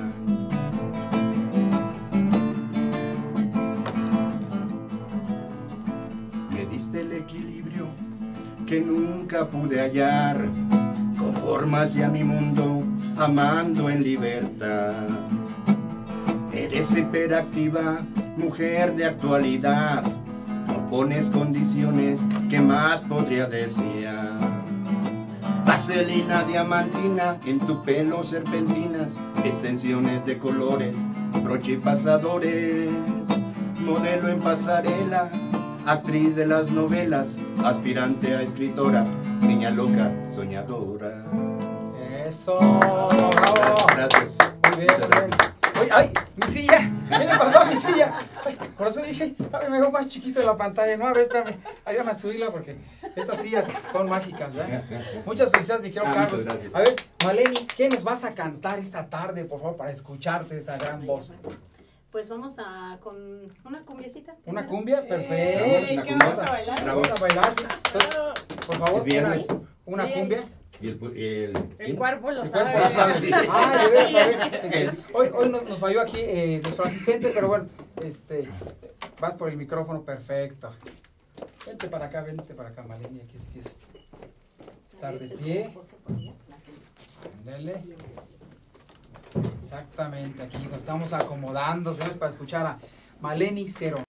Speaker 3: Me diste el equilibrio que nunca pude hallar, conformas ya mi mundo, amando en libertad. Eres hiperactiva, mujer de actualidad, no pones condiciones, ¿qué más podría desear? Vaselina diamantina, en tu pelo serpentinas, extensiones de colores, broche y pasadores. Modelo en pasarela, actriz de las novelas, aspirante a escritora, niña loca, soñadora.
Speaker 1: Eso, bravo.
Speaker 3: Gracias.
Speaker 1: Muy bien, muy bien. Oye, ay, mi silla, ¿qué le pasó a mi silla? Ay, por eso dije, ay, me veo más chiquito en la pantalla. No, a ver, espérame, ayúdame a subirla porque estas sillas son mágicas, ¿verdad? Muchas felicidades, mi querido
Speaker 3: Ah,
Speaker 1: Carlos.
Speaker 3: muchas gracias.
Speaker 1: A ver, Maleni, ¿qué nos vas a cantar esta tarde, por favor, para escucharte esa gran voz?
Speaker 8: Pues vamos a con una cumbiecita.
Speaker 1: ¿Una cumbia?
Speaker 2: Eh,
Speaker 1: Perfecto.
Speaker 3: una
Speaker 2: ¿qué
Speaker 3: cumbia.
Speaker 2: vamos a bailar?
Speaker 3: Bravo.
Speaker 1: Vamos a bailar, sí. Entonces,
Speaker 2: Claro.
Speaker 1: por favor,
Speaker 3: Es viernes.
Speaker 1: una, una
Speaker 2: Sí.
Speaker 1: cumbia.
Speaker 3: Y el, el,
Speaker 2: El cuerpo lo
Speaker 1: El
Speaker 2: sabe.
Speaker 1: cuerpo lo sabe. Ah, de veras, a ver, este, hoy, hoy nos, nos falló aquí eh, nuestro asistente, pero bueno, este, vas por el micrófono, perfecto. Vente para acá, vente para acá, Maleni, aquí si quieres estar de pie. Ándale. Exactamente, aquí nos estamos acomodando, señores, para escuchar a Maleni Cero.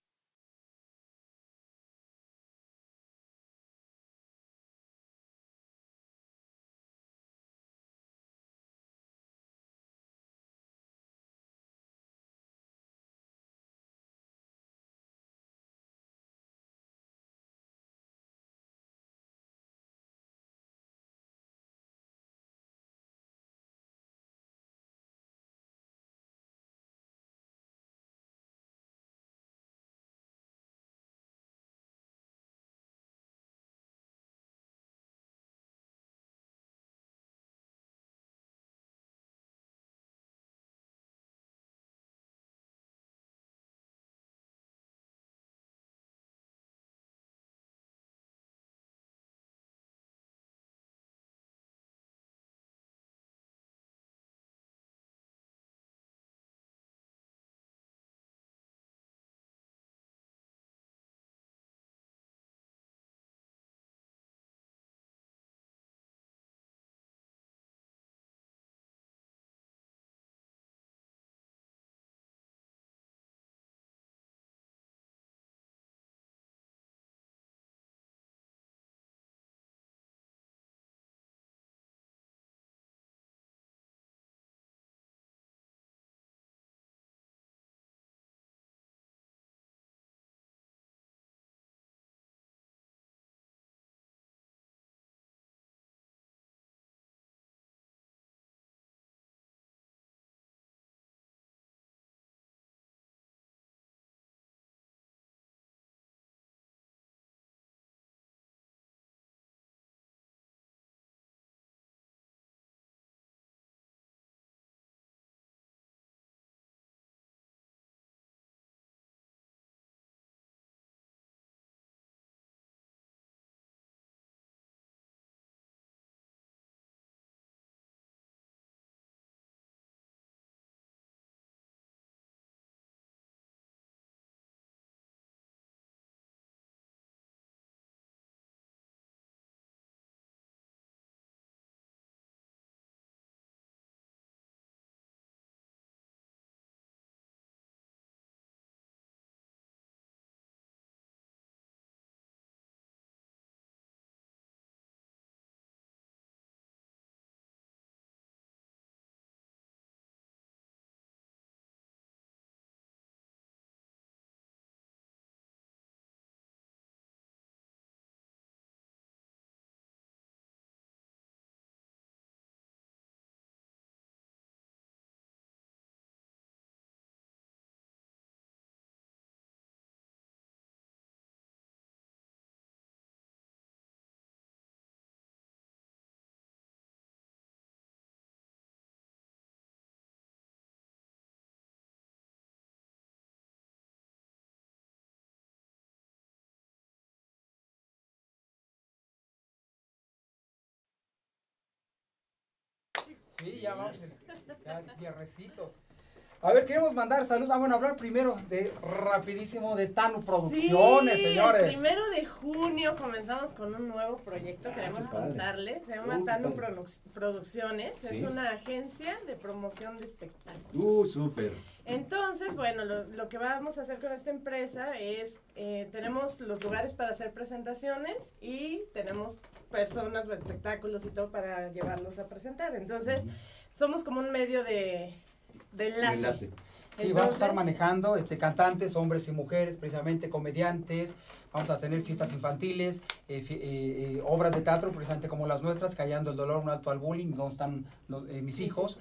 Speaker 1: Sí, ya vamos, ya es vierresitos. A ver, queremos mandar saludos. Ah, bueno, hablar primero de rapidísimo de Tanu Producciones,
Speaker 2: sí,
Speaker 1: señores.
Speaker 2: El primero de junio comenzamos con un nuevo proyecto, ah, queremos contarles. Se llama uh, Tanu Produ- Producciones. ¿Sí? Es una agencia de promoción de espectáculos.
Speaker 3: Uh, súper.
Speaker 2: Entonces, bueno, lo, lo que vamos a hacer con esta empresa es, eh, tenemos los lugares para hacer presentaciones y tenemos personas o espectáculos y todo para llevarlos a presentar. Entonces, uh-huh. somos como un medio de... de enlace. enlace.
Speaker 1: Sí, entonces, vamos a estar manejando este, cantantes, hombres y mujeres, precisamente comediantes, vamos a tener fiestas infantiles, eh, fi- eh, eh, obras de teatro, precisamente como las nuestras, Callando el dolor, un alto al bullying, donde están los, eh, mis hijos,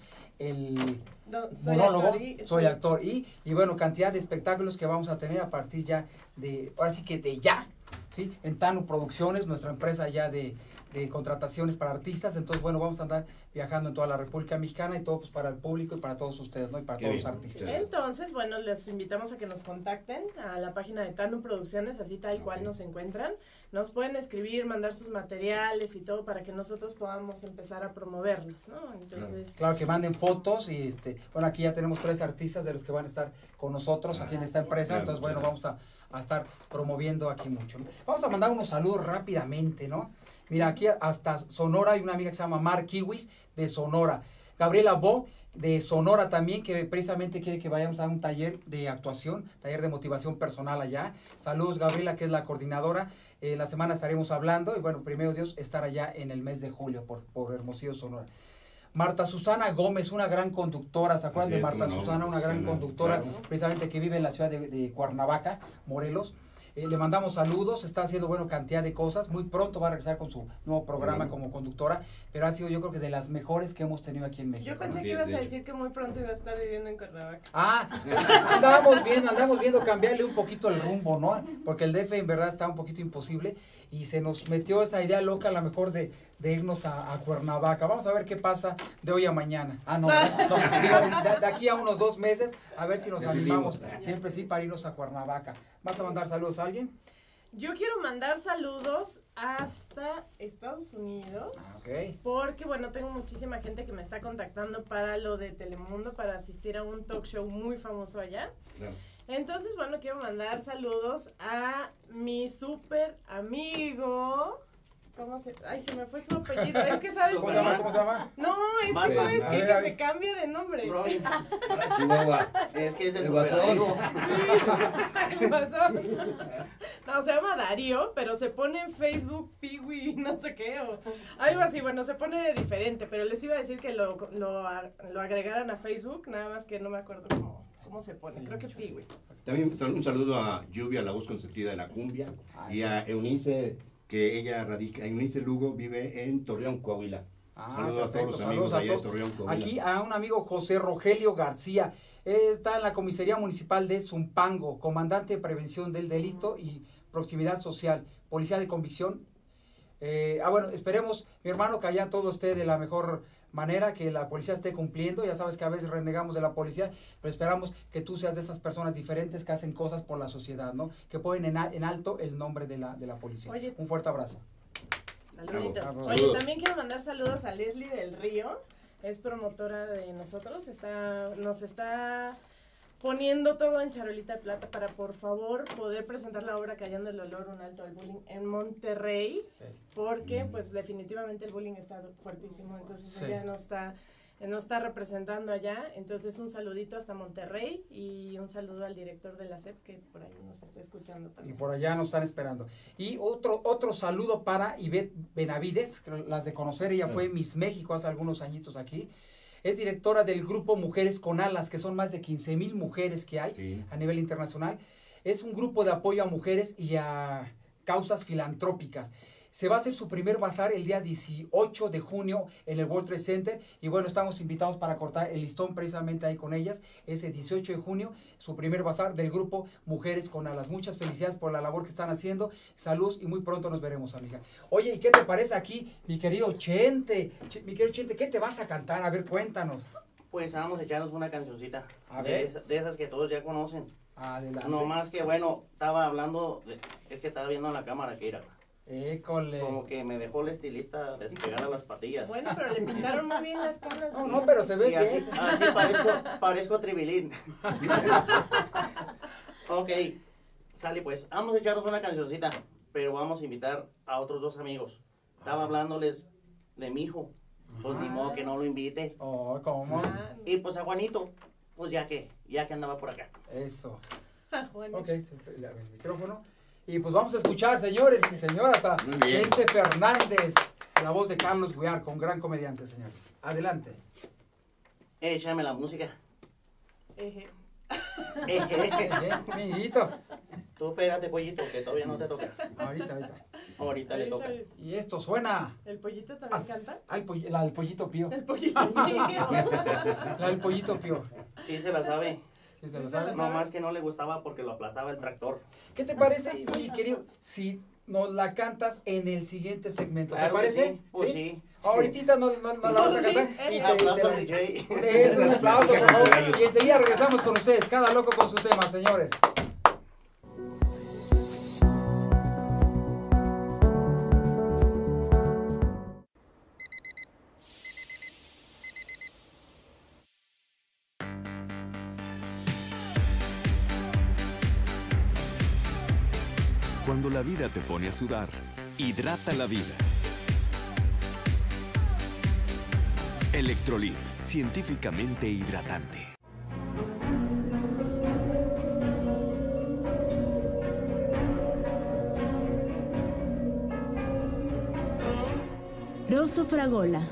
Speaker 1: el
Speaker 2: no, soy
Speaker 1: monólogo,
Speaker 2: actor y,
Speaker 1: soy
Speaker 2: sí.
Speaker 1: actor, y, y bueno, cantidad de espectáculos que vamos a tener a partir ya de, ahora sí que de ya, ¿sí? En Tanu Producciones, nuestra empresa ya de... de contrataciones para artistas, entonces bueno, vamos a andar viajando en toda la República Mexicana y todo pues para el público y para todos ustedes, ¿no? Y para Qué todos bien. Los artistas.
Speaker 2: Entonces, bueno, les invitamos a que nos contacten a la página de Tanu Producciones, así tal okay. cual nos encuentran. Nos pueden escribir, mandar sus materiales y todo para que nosotros podamos empezar a promoverlos, ¿no? Entonces...
Speaker 1: Claro, claro que manden fotos y este, bueno, aquí ya tenemos tres artistas de los que van a estar con nosotros ah, aquí en esta empresa, claro, entonces bueno, vamos a, a estar promoviendo aquí mucho, ¿no? Vamos a mandar unos saludos rápidamente, ¿no? Mira, aquí hasta Sonora hay una amiga que se llama Mar Kiwis de Sonora. Gabriela Bo de Sonora también, que precisamente quiere que vayamos a un taller de actuación, taller de motivación personal allá. Saludos, Gabriela, que es la coordinadora. Eh, la semana estaremos hablando y bueno, primero Dios, estar allá en el mes de julio por, por Hermosillo, Sonora. Marta Susana Gómez, una gran conductora, ¿se acuerdan de Marta Susana? Una gran conductora, claro. precisamente que vive en la ciudad de, de Cuernavaca, Morelos. Eh, le mandamos saludos, está haciendo, bueno, cantidad de cosas, muy pronto va a regresar con su nuevo programa uh-huh. como conductora, pero ha sido yo creo que de las mejores que hemos tenido aquí en México.
Speaker 2: Yo pensé ¿no? que ibas a decir que muy pronto iba a estar viviendo en Cuernavaca.
Speaker 1: Ah, andamos viendo, andamos viendo cambiarle un poquito el rumbo, ¿no? Porque el D F en verdad está un poquito imposible y se nos metió esa idea loca a lo mejor de, de irnos a, a Cuernavaca. Vamos a ver qué pasa de hoy a mañana. Ah, no, no, no digo, de, de aquí a unos dos meses, a ver si nos animamos, siempre sí, para irnos a Cuernavaca. ¿Vas a mandar saludos a alguien?
Speaker 2: Yo quiero mandar saludos hasta Estados Unidos.
Speaker 1: Okay.
Speaker 2: Porque, bueno, tengo muchísima gente que me está contactando para lo de Telemundo, para asistir a un talk show muy famoso allá. No. Entonces, bueno, quiero mandar saludos a mi súper amigo. ¿Cómo se...? Ay, se me fue su apellido. Es que, ¿sabes?
Speaker 1: ¿Cómo se llama? ¿Cómo se llama?
Speaker 2: No, es que, ¿sabes qué? Que se cambia de nombre.
Speaker 9: Es que es el
Speaker 3: guasón.
Speaker 2: ¿Qué pasó? No, se llama Darío, pero se pone en Facebook Piwi, no sé qué, o algo así. Bueno, se pone diferente, pero les iba a decir que lo, lo, lo agregaran a Facebook, nada más que no me acuerdo cómo, cómo se pone. Sí, creo que Piwi.
Speaker 3: También un saludo a Lluvia, la voz consentida de la cumbia, Ay, y a Eunice, que ella radica, Eunice Lugo vive en Torreón, Coahuila. Ah, saludos a todos los amigos allá de Torreón, Coahuila.
Speaker 1: Aquí a un amigo José Rogelio García, eh, está en la comisaría municipal de Zumpango, comandante de prevención del delito y proximidad social, policía de convicción. Eh, ah, bueno, esperemos, mi hermano, que allá todo esté de la mejor manera, que la policía esté cumpliendo. Ya sabes que a veces renegamos de la policía, pero esperamos que tú seas de esas personas diferentes que hacen cosas por la sociedad, ¿no? Que ponen en, en alto el nombre de la, de la policía.
Speaker 2: Oye,
Speaker 1: un fuerte abrazo.
Speaker 2: Saluditos. Bravo, bravo. Oye, también quiero mandar saludos a Leslie del Río, es promotora de nosotros, está, nos está poniendo todo en charolita de plata para, por favor, poder presentar la obra Callando el dolor, un alto al bullying en Monterrey, sí. porque, pues, definitivamente el bullying está fuertísimo, entonces sí. ella no está, no está representando allá, entonces un saludito hasta Monterrey y un saludo al director de la S E P que por ahí nos está escuchando también.
Speaker 1: Y por allá nos están esperando. Y otro, otro saludo para Ivette Benavides, que las de conocer, ella sí. fue Miss México hace algunos añitos aquí. Es directora del grupo Mujeres con Alas, que son más de quince mil mujeres que hay sí. a nivel internacional. Es un grupo de apoyo a mujeres y a causas filantrópicas. Se va a hacer su primer bazar el día dieciocho de junio en el World Trade Center. Y bueno, estamos invitados para cortar el listón precisamente ahí con ellas. Ese dieciocho de junio, su primer bazar del grupo Mujeres con Alas. Muchas felicidades por la labor que están haciendo. Salud y muy pronto nos veremos, amiga. Oye, ¿y qué te parece aquí, mi querido Chente? Ch- mi querido Chente, ¿qué te vas a cantar? A ver, cuéntanos.
Speaker 9: Pues vamos a echarnos una cancioncita.
Speaker 1: A
Speaker 9: de,
Speaker 1: ver.
Speaker 9: esa, de esas que todos ya conocen.
Speaker 1: Adelante.
Speaker 9: No más que, bueno, estaba hablando, de, es que estaba viendo en la cámara que era.
Speaker 1: École.
Speaker 9: Como que me dejó el estilista despegada las patillas.
Speaker 2: Bueno, pero le pintaron muy bien las canas.
Speaker 1: No, no, pero se ve
Speaker 9: Y así,
Speaker 1: bien.
Speaker 9: así parezco, parezco tribilín. Ok, sale pues. Vamos a echarnos una cancioncita, pero vamos a invitar a otros dos amigos. Estaba hablándoles de mi hijo. Pues ni modo que no lo invite.
Speaker 1: Oh, ¿cómo?
Speaker 9: Y pues a Juanito, pues ya que, ya que andaba por acá.
Speaker 1: Eso.
Speaker 2: Ah, Juanito.
Speaker 1: Ok, se le abre el micrófono. Y pues vamos a escuchar, señores y señoras, a
Speaker 3: Muy bien.
Speaker 1: Chente Fernández, la voz de Carlos Guiar, un gran comediante, señores. Adelante.
Speaker 9: Échame la música.
Speaker 2: Eje.
Speaker 1: Eh, amiguito.
Speaker 9: Tú espérate, pollito, que todavía no te toca.
Speaker 1: Ahorita, ahorita.
Speaker 9: Ahorita le toca.
Speaker 2: el,
Speaker 1: Y esto suena.
Speaker 2: ¿El pollito también
Speaker 1: Ah,
Speaker 2: canta?
Speaker 1: ah, el poll- la del pollito pío.
Speaker 2: El pollito mío.
Speaker 1: La del pollito pío.
Speaker 9: Sí se la sabe.
Speaker 1: ¿Sí se lo sabe?
Speaker 9: No más que no le gustaba porque lo aplastaba el tractor.
Speaker 1: ¿Qué te parece, mi querido, si nos la cantas en el siguiente segmento? ¿Te
Speaker 9: Claro que
Speaker 1: parece?
Speaker 9: sí, pues sí.
Speaker 1: Ahorita no, no, no la vas a
Speaker 2: Sí,
Speaker 1: cantar.
Speaker 2: eh.
Speaker 1: te-
Speaker 9: Aplauso
Speaker 1: te la-
Speaker 9: al D J.
Speaker 1: Eso, un aplauso, por favor. Y enseguida regresamos con ustedes. Cada loco con su tema, señores.
Speaker 4: Cuando la vida te pone a sudar, hidrata la vida. Electrolit, científicamente hidratante.
Speaker 5: Rosso Fragola.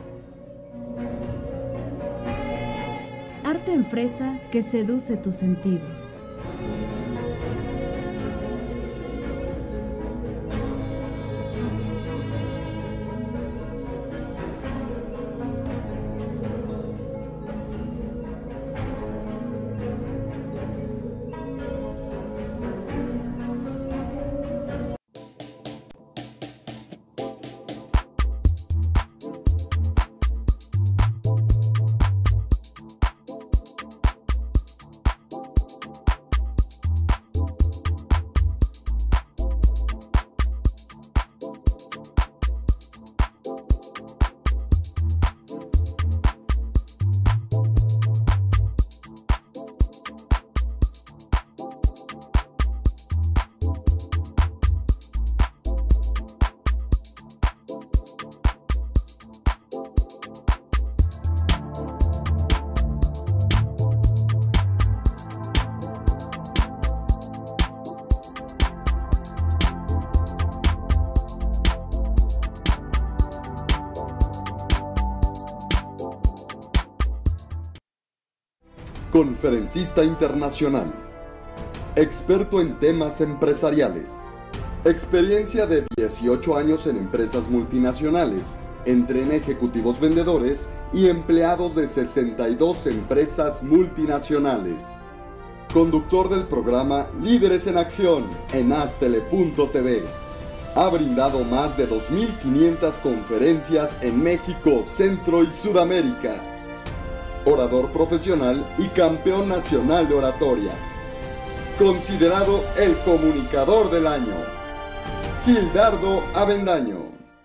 Speaker 5: Arte en fresa que seduce tus sentidos.
Speaker 6: Conferencista internacional. Experto en temas empresariales. Experiencia de dieciocho años en empresas multinacionales. Entrena ejecutivos vendedores y empleados de sesenta y dos empresas multinacionales. Conductor del programa Líderes en Acción en Astele punto t v. Ha brindado más de dos mil quinientas conferencias en México, Centro y Sudamérica. Orador profesional y campeón nacional de oratoria. Considerado el comunicador del año. Gildardo Avendaño.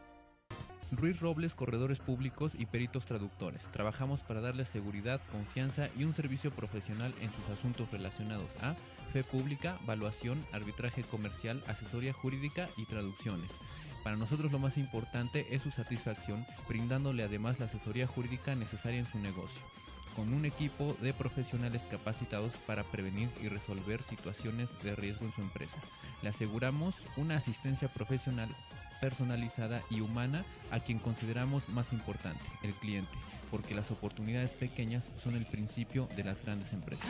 Speaker 7: Ruiz Robles, corredores públicos y peritos traductores. Trabajamos para darles seguridad, confianza y un servicio profesional en sus asuntos relacionados a fe pública, valuación, arbitraje comercial, asesoría jurídica y traducciones. Para nosotros lo más importante es su satisfacción, brindándole además la asesoría jurídica necesaria en su negocio, con un equipo de profesionales capacitados para prevenir y resolver situaciones de riesgo en su empresa. Le aseguramos una asistencia profesional personalizada y humana a quien consideramos más importante, el cliente, porque las oportunidades pequeñas son el principio de las grandes empresas.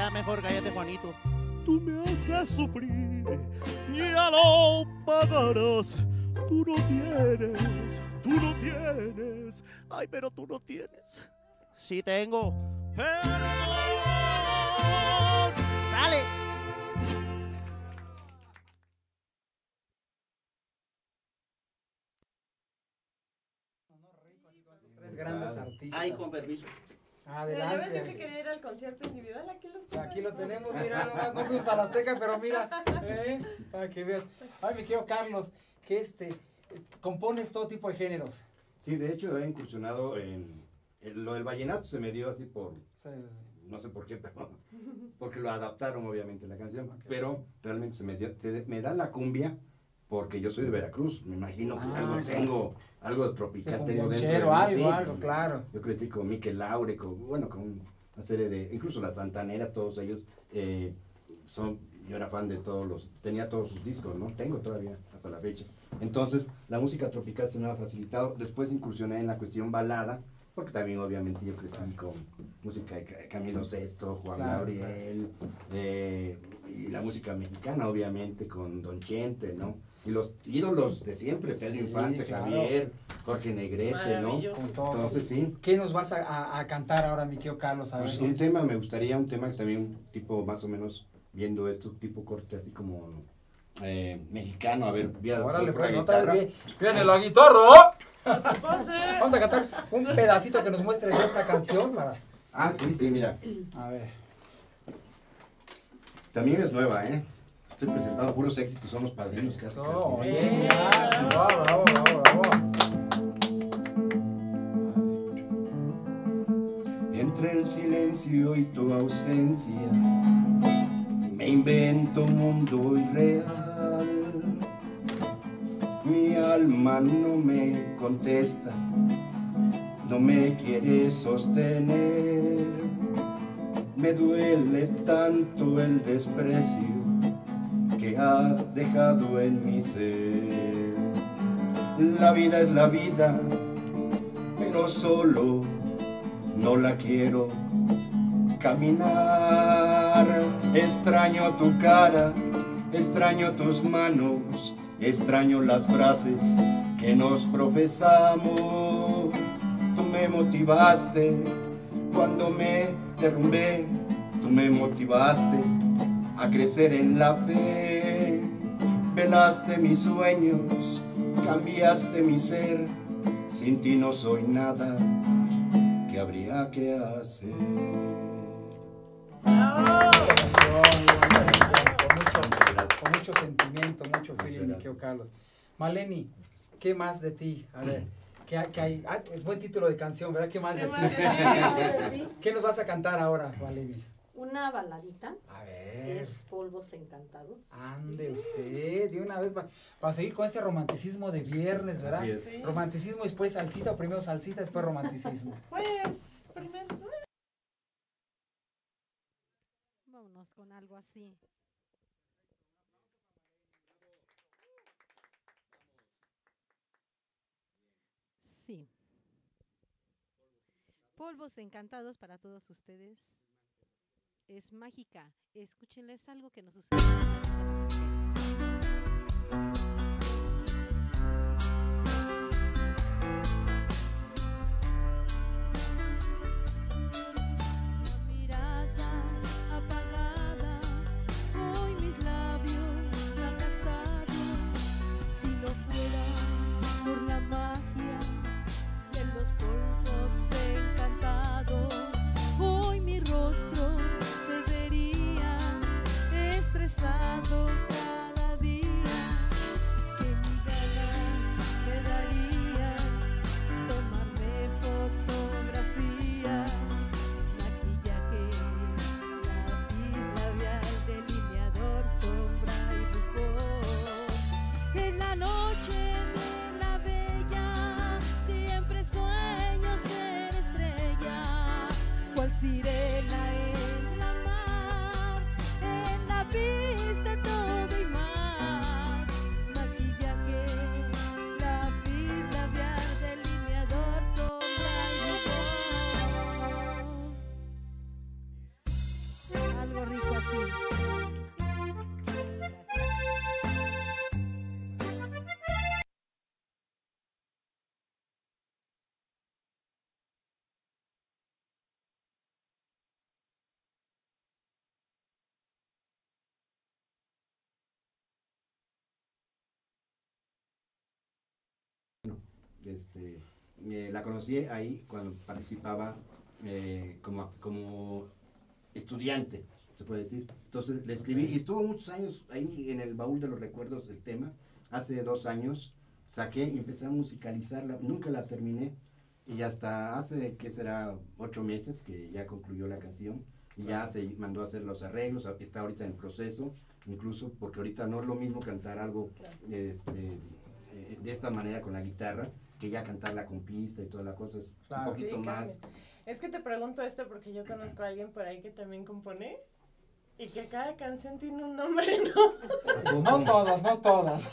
Speaker 9: ya mejor cállate, Juanito.
Speaker 10: Tú me haces sufrir, ya lo pagarás. Tú no tienes, tú no tienes. Ay, pero tú no tienes.
Speaker 9: Sí tengo.
Speaker 10: Perdón.
Speaker 9: ¡Sale!
Speaker 1: Tres grandes artistas.
Speaker 9: Ay, con permiso.
Speaker 1: Adelante.
Speaker 2: Mira, yo siempre quería ir al concierto individual, aquí los tengo.
Speaker 1: Aquí lo tenemos, mira, nomás no fuimos a la Azteca, pero mira, ¿eh? Para que veas. Ay, me quiero Carlos, que este, compones todo tipo de géneros.
Speaker 3: Sí, de hecho he incursionado en, en lo del vallenato, se me dio así por,
Speaker 1: Sí.
Speaker 3: no sé por qué, pero porque lo adaptaron obviamente la canción,
Speaker 1: Ok.
Speaker 3: pero realmente se me dio, se- me da la cumbia porque yo soy de Veracruz, me imagino que
Speaker 1: Ah,
Speaker 3: algo
Speaker 1: claro.
Speaker 3: tengo, algo de tropical
Speaker 1: De
Speaker 3: tengo dentro de
Speaker 1: cumbionchero,
Speaker 3: mí,
Speaker 1: algo,
Speaker 3: sí,
Speaker 1: algo,
Speaker 3: pues,
Speaker 1: claro.
Speaker 3: Yo crecí con Miquel Laure, con, bueno, con una serie de, incluso la Santanera, todos ellos eh, son, yo era fan de todos los, tenía todos sus discos, ¿no? Tengo todavía hasta la fecha. Entonces, la música tropical se me ha facilitado. Después incursioné en la cuestión balada, porque también obviamente yo crecí con música de Ca- Camilo Sesto, Juan
Speaker 1: Claro,
Speaker 3: Gabriel, eh, y la música mexicana obviamente con Don Chente, ¿no? Y los ídolos de siempre, Pedro
Speaker 1: Sí,
Speaker 3: Infante,
Speaker 1: claro.
Speaker 3: Javier, Jorge Negrete, ¿no?
Speaker 2: Maravilloso.
Speaker 1: Con todo.
Speaker 3: Entonces sí.
Speaker 1: ¿Qué nos vas a, a- a cantar ahora, mi querido Carlos? A ver.
Speaker 3: Pues un tema, me gustaría un tema que también tipo más o menos viendo esto, tipo corte así como eh, mexicano, a ver, voy a-
Speaker 1: Órale,
Speaker 3: voy por la
Speaker 1: pues, otra
Speaker 3: guitarra.
Speaker 1: vez vi- viene la guitarra.
Speaker 2: Pase, pase.
Speaker 1: Vamos a cantar un pedacito que nos muestre de esta canción para...
Speaker 3: Ah, sí, sí, mira,
Speaker 1: A ver.
Speaker 3: también es nueva, ¿eh? Estoy presentando puros éxitos, son los padrinos. casi,
Speaker 1: Eso,
Speaker 3: casi.
Speaker 1: oye, mira. Bravo, bravo, bravo, bravo.
Speaker 3: Entre el silencio y tu ausencia, me invento un mundo irreal. Mi alma no me contesta, no me quiere sostener. Me duele tanto el desprecio que has dejado en mi ser. La vida es la vida, pero solo no la quiero caminar. Extraño tu cara, extraño tus manos, extraño las frases que nos profesamos. Tú me motivaste cuando me derrumbé, tú me motivaste a crecer en la fe. Velaste mis sueños, cambiaste mi ser, sin ti no soy nada. ¿Qué habría que hacer?
Speaker 2: ¡Bravo!
Speaker 1: Canción, muy buena canción, con mucho,
Speaker 3: Gracias.
Speaker 1: con mucho sentimiento, mucho
Speaker 3: Muchas
Speaker 1: feeling, mi querido
Speaker 3: gracias.
Speaker 1: Carlos. Maleni, ¿qué más de ti? A ver, ¿qué, hay- qué hay? Ah, es buen título de canción, ¿verdad? ¿Qué más de
Speaker 2: ¿Qué
Speaker 1: ti?
Speaker 2: más de ti?
Speaker 1: ¿Qué nos vas a cantar ahora, Maleni?
Speaker 8: Una baladita
Speaker 1: A ver.
Speaker 8: es Polvos Encantados.
Speaker 1: Ande usted, de una vez, para seguir con ese romanticismo de viernes, ¿verdad?
Speaker 3: Así es.
Speaker 2: Sí.
Speaker 1: Romanticismo, después salsita, o primero salsita, después romanticismo.
Speaker 2: Pues, primero.
Speaker 8: Vámonos con algo así. Sí. Polvos Encantados para todos ustedes. Es mágica. Escúchenles algo que nos sucede.
Speaker 11: Mirada apagada, hoy mis labios no han gastado. Si no fuera por la magia de los polvos encantados, hoy mi rostro se vería estresado cada día.
Speaker 3: este, eh, la conocí ahí cuando participaba eh, como, como estudiante, se puede decir. Entonces le escribí y estuvo muchos años ahí en el baúl de los recuerdos el tema. Hace dos años saqué y empecé a musicalizarla, nunca la terminé. Y hasta hace, ¿qué será? Ocho meses que ya concluyó la canción. Y ya se mandó a hacer los arreglos, está ahorita en proceso, incluso porque ahorita no es lo mismo cantar algo este, eh, de esta manera con la guitarra, que ya cantarla con pista y toda la cosa, es claro, un poquito
Speaker 2: sí,
Speaker 3: más.
Speaker 2: Claro. Es que te pregunto esto porque yo conozco a alguien por ahí que también compone. Y que cada canción tiene un nombre, ¿no?
Speaker 1: No todas, no todas.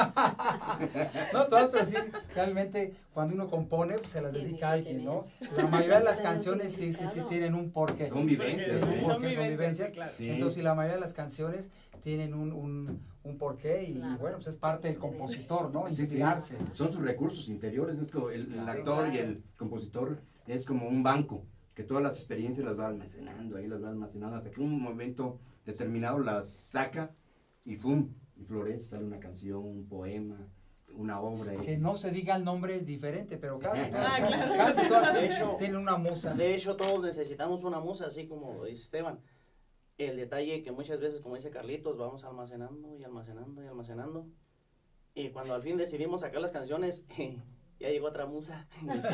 Speaker 1: No todas, pero sí, realmente cuando uno compone, pues se las dedica a alguien, ¿no? La mayoría de las canciones sí, sí, sí tienen un porqué.
Speaker 3: Son vivencias.
Speaker 1: Tienen un
Speaker 3: ¿eh?
Speaker 1: porqué,
Speaker 2: Son vivencias,
Speaker 1: son vivencias.
Speaker 2: claro.
Speaker 3: Sí.
Speaker 1: Entonces, sí, la mayoría de las canciones tienen un, un, un porqué y
Speaker 8: Claro.
Speaker 1: bueno, pues es parte del compositor, ¿no?
Speaker 3: Sí, sí.
Speaker 1: Inspirarse.
Speaker 3: Son sus recursos interiores, es como el, el actor y el compositor es como un banco, que todas las experiencias las va almacenando, ahí las va almacenando, hasta que un momento determinado las saca y ¡fum! Y florece, sale una canción, un poema, una obra.
Speaker 1: Que no se diga el nombre es diferente, pero casi,
Speaker 2: Ah,
Speaker 1: casi,
Speaker 2: claro.
Speaker 1: casi todas
Speaker 9: De
Speaker 1: tienen,
Speaker 9: hecho-
Speaker 1: tienen una musa.
Speaker 9: De hecho, todos necesitamos una musa, así como dice Esteban. El detalle que muchas veces, como dice Carlitos, vamos almacenando y almacenando y almacenando. Y cuando al fin decidimos sacar las canciones, ya llegó otra musa.
Speaker 1: Es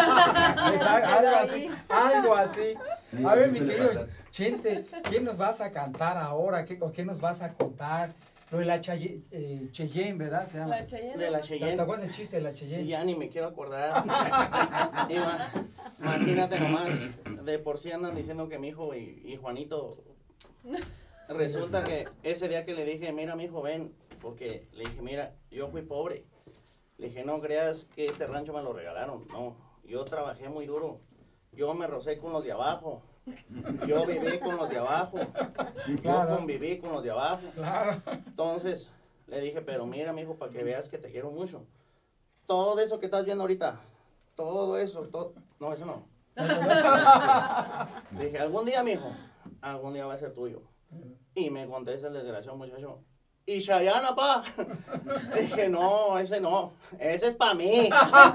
Speaker 1: algo así, algo así.
Speaker 3: Sí,
Speaker 1: A ver,
Speaker 3: eso
Speaker 1: mi
Speaker 3: suele
Speaker 1: querido
Speaker 3: pasar.
Speaker 1: Chente, ¿qué nos vas a cantar ahora? ¿Qué, o qué nos vas a contar? Lo de la Chaye- eh, Cheyenne, ¿verdad? Se llama.
Speaker 2: La Cheyenne.
Speaker 9: De la
Speaker 1: ¿Te,
Speaker 9: Cheyenne.
Speaker 1: te acuerdas el chiste de la Cheyenne?
Speaker 9: Ya ni me quiero acordar. Ima- Imagínate nomás, de por sí andan diciendo que mi hijo y, y Juanito, resulta que ese día que le dije, mira mi hijo, ven, porque le dije, mira, yo fui pobre. Le dije, no creas que este rancho me lo regalaron, no, yo trabajé muy duro, yo me rocé con los de abajo, yo viví con los de abajo,
Speaker 1: Claro.
Speaker 9: yo conviví con los de abajo.
Speaker 1: Claro.
Speaker 9: Entonces, le dije, pero mira, mijo, para que veas que te quiero mucho. Todo eso que estás viendo ahorita, todo eso, todo... No, eso no. Le dije, algún día, mijo, algún día va a ser tuyo. Y me contesta el desgraciado muchacho, ¿y Chayanne, pa? Le dije, no, ese no, ese es para mí.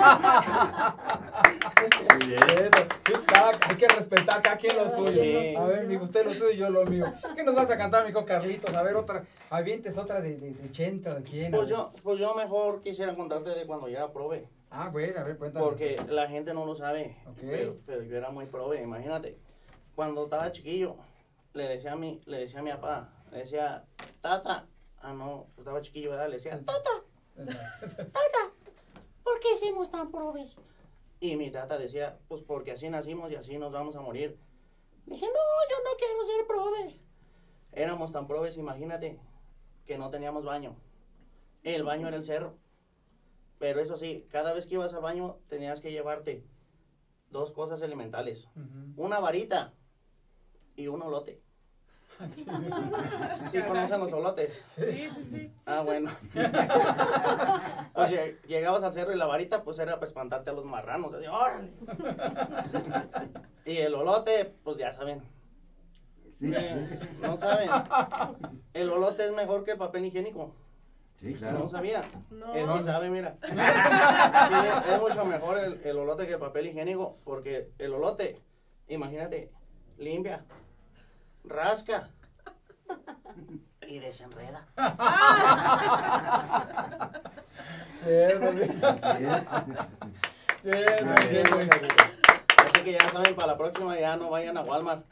Speaker 1: Bien, sí, cada- hay que respetar cada quien lo suyo.
Speaker 9: Sí.
Speaker 1: A ver, mijo, usted lo suyo y yo lo mío. ¿Qué nos vas a cantar, mijo Carlitos? A ver, otra, avientes otra de, de, de Chente o de quién. A
Speaker 9: Pues
Speaker 1: ver.
Speaker 9: yo, pues yo mejor quisiera contarte de cuando yo era prove.
Speaker 1: Ah, bueno, a ver, cuéntame.
Speaker 9: Porque la gente no lo sabe,
Speaker 1: Ok.
Speaker 9: pero, pero yo era muy prove, imagínate. Cuando estaba chiquillo, le decía a mi, le decía a mi papá, le decía, tata, ah no, estaba chiquillo, ¿verdad? Le decía, tata, tata, ¿por qué somos tan probes? Y mi tata decía, pues porque así nacimos y así nos vamos a morir. Le dije, no, yo no quiero ser prove. Éramos tan probes, imagínate, que no teníamos baño. El baño era el cerro. Pero eso sí, cada vez que ibas al baño tenías que llevarte dos cosas elementales.
Speaker 1: Ujú.
Speaker 9: Una varita y un olote. ¿Sí conocen los olotes?
Speaker 2: Sí, sí, sí.
Speaker 9: Ah, bueno. O sea, llegabas al cerro y la varita pues era para espantarte a los marranos. Así, ¡órale! Y el olote, pues ya saben.
Speaker 3: Sí,
Speaker 9: Eh, no saben. El olote es mejor que el papel higiénico.
Speaker 3: sí,
Speaker 9: No
Speaker 3: claro.
Speaker 9: sabía.
Speaker 2: No.
Speaker 9: Él sí sabe, mira. Sí, es mucho mejor el, el olote que el papel higiénico, porque el olote, imagínate, limpia, rasca y desenreda.
Speaker 1: Eso, sí.
Speaker 3: Así es.
Speaker 1: Bien,
Speaker 3: Muy
Speaker 1: bien,
Speaker 3: bien.
Speaker 1: bien.
Speaker 9: Así que ya saben, para la próxima ya no vayan a Walmart.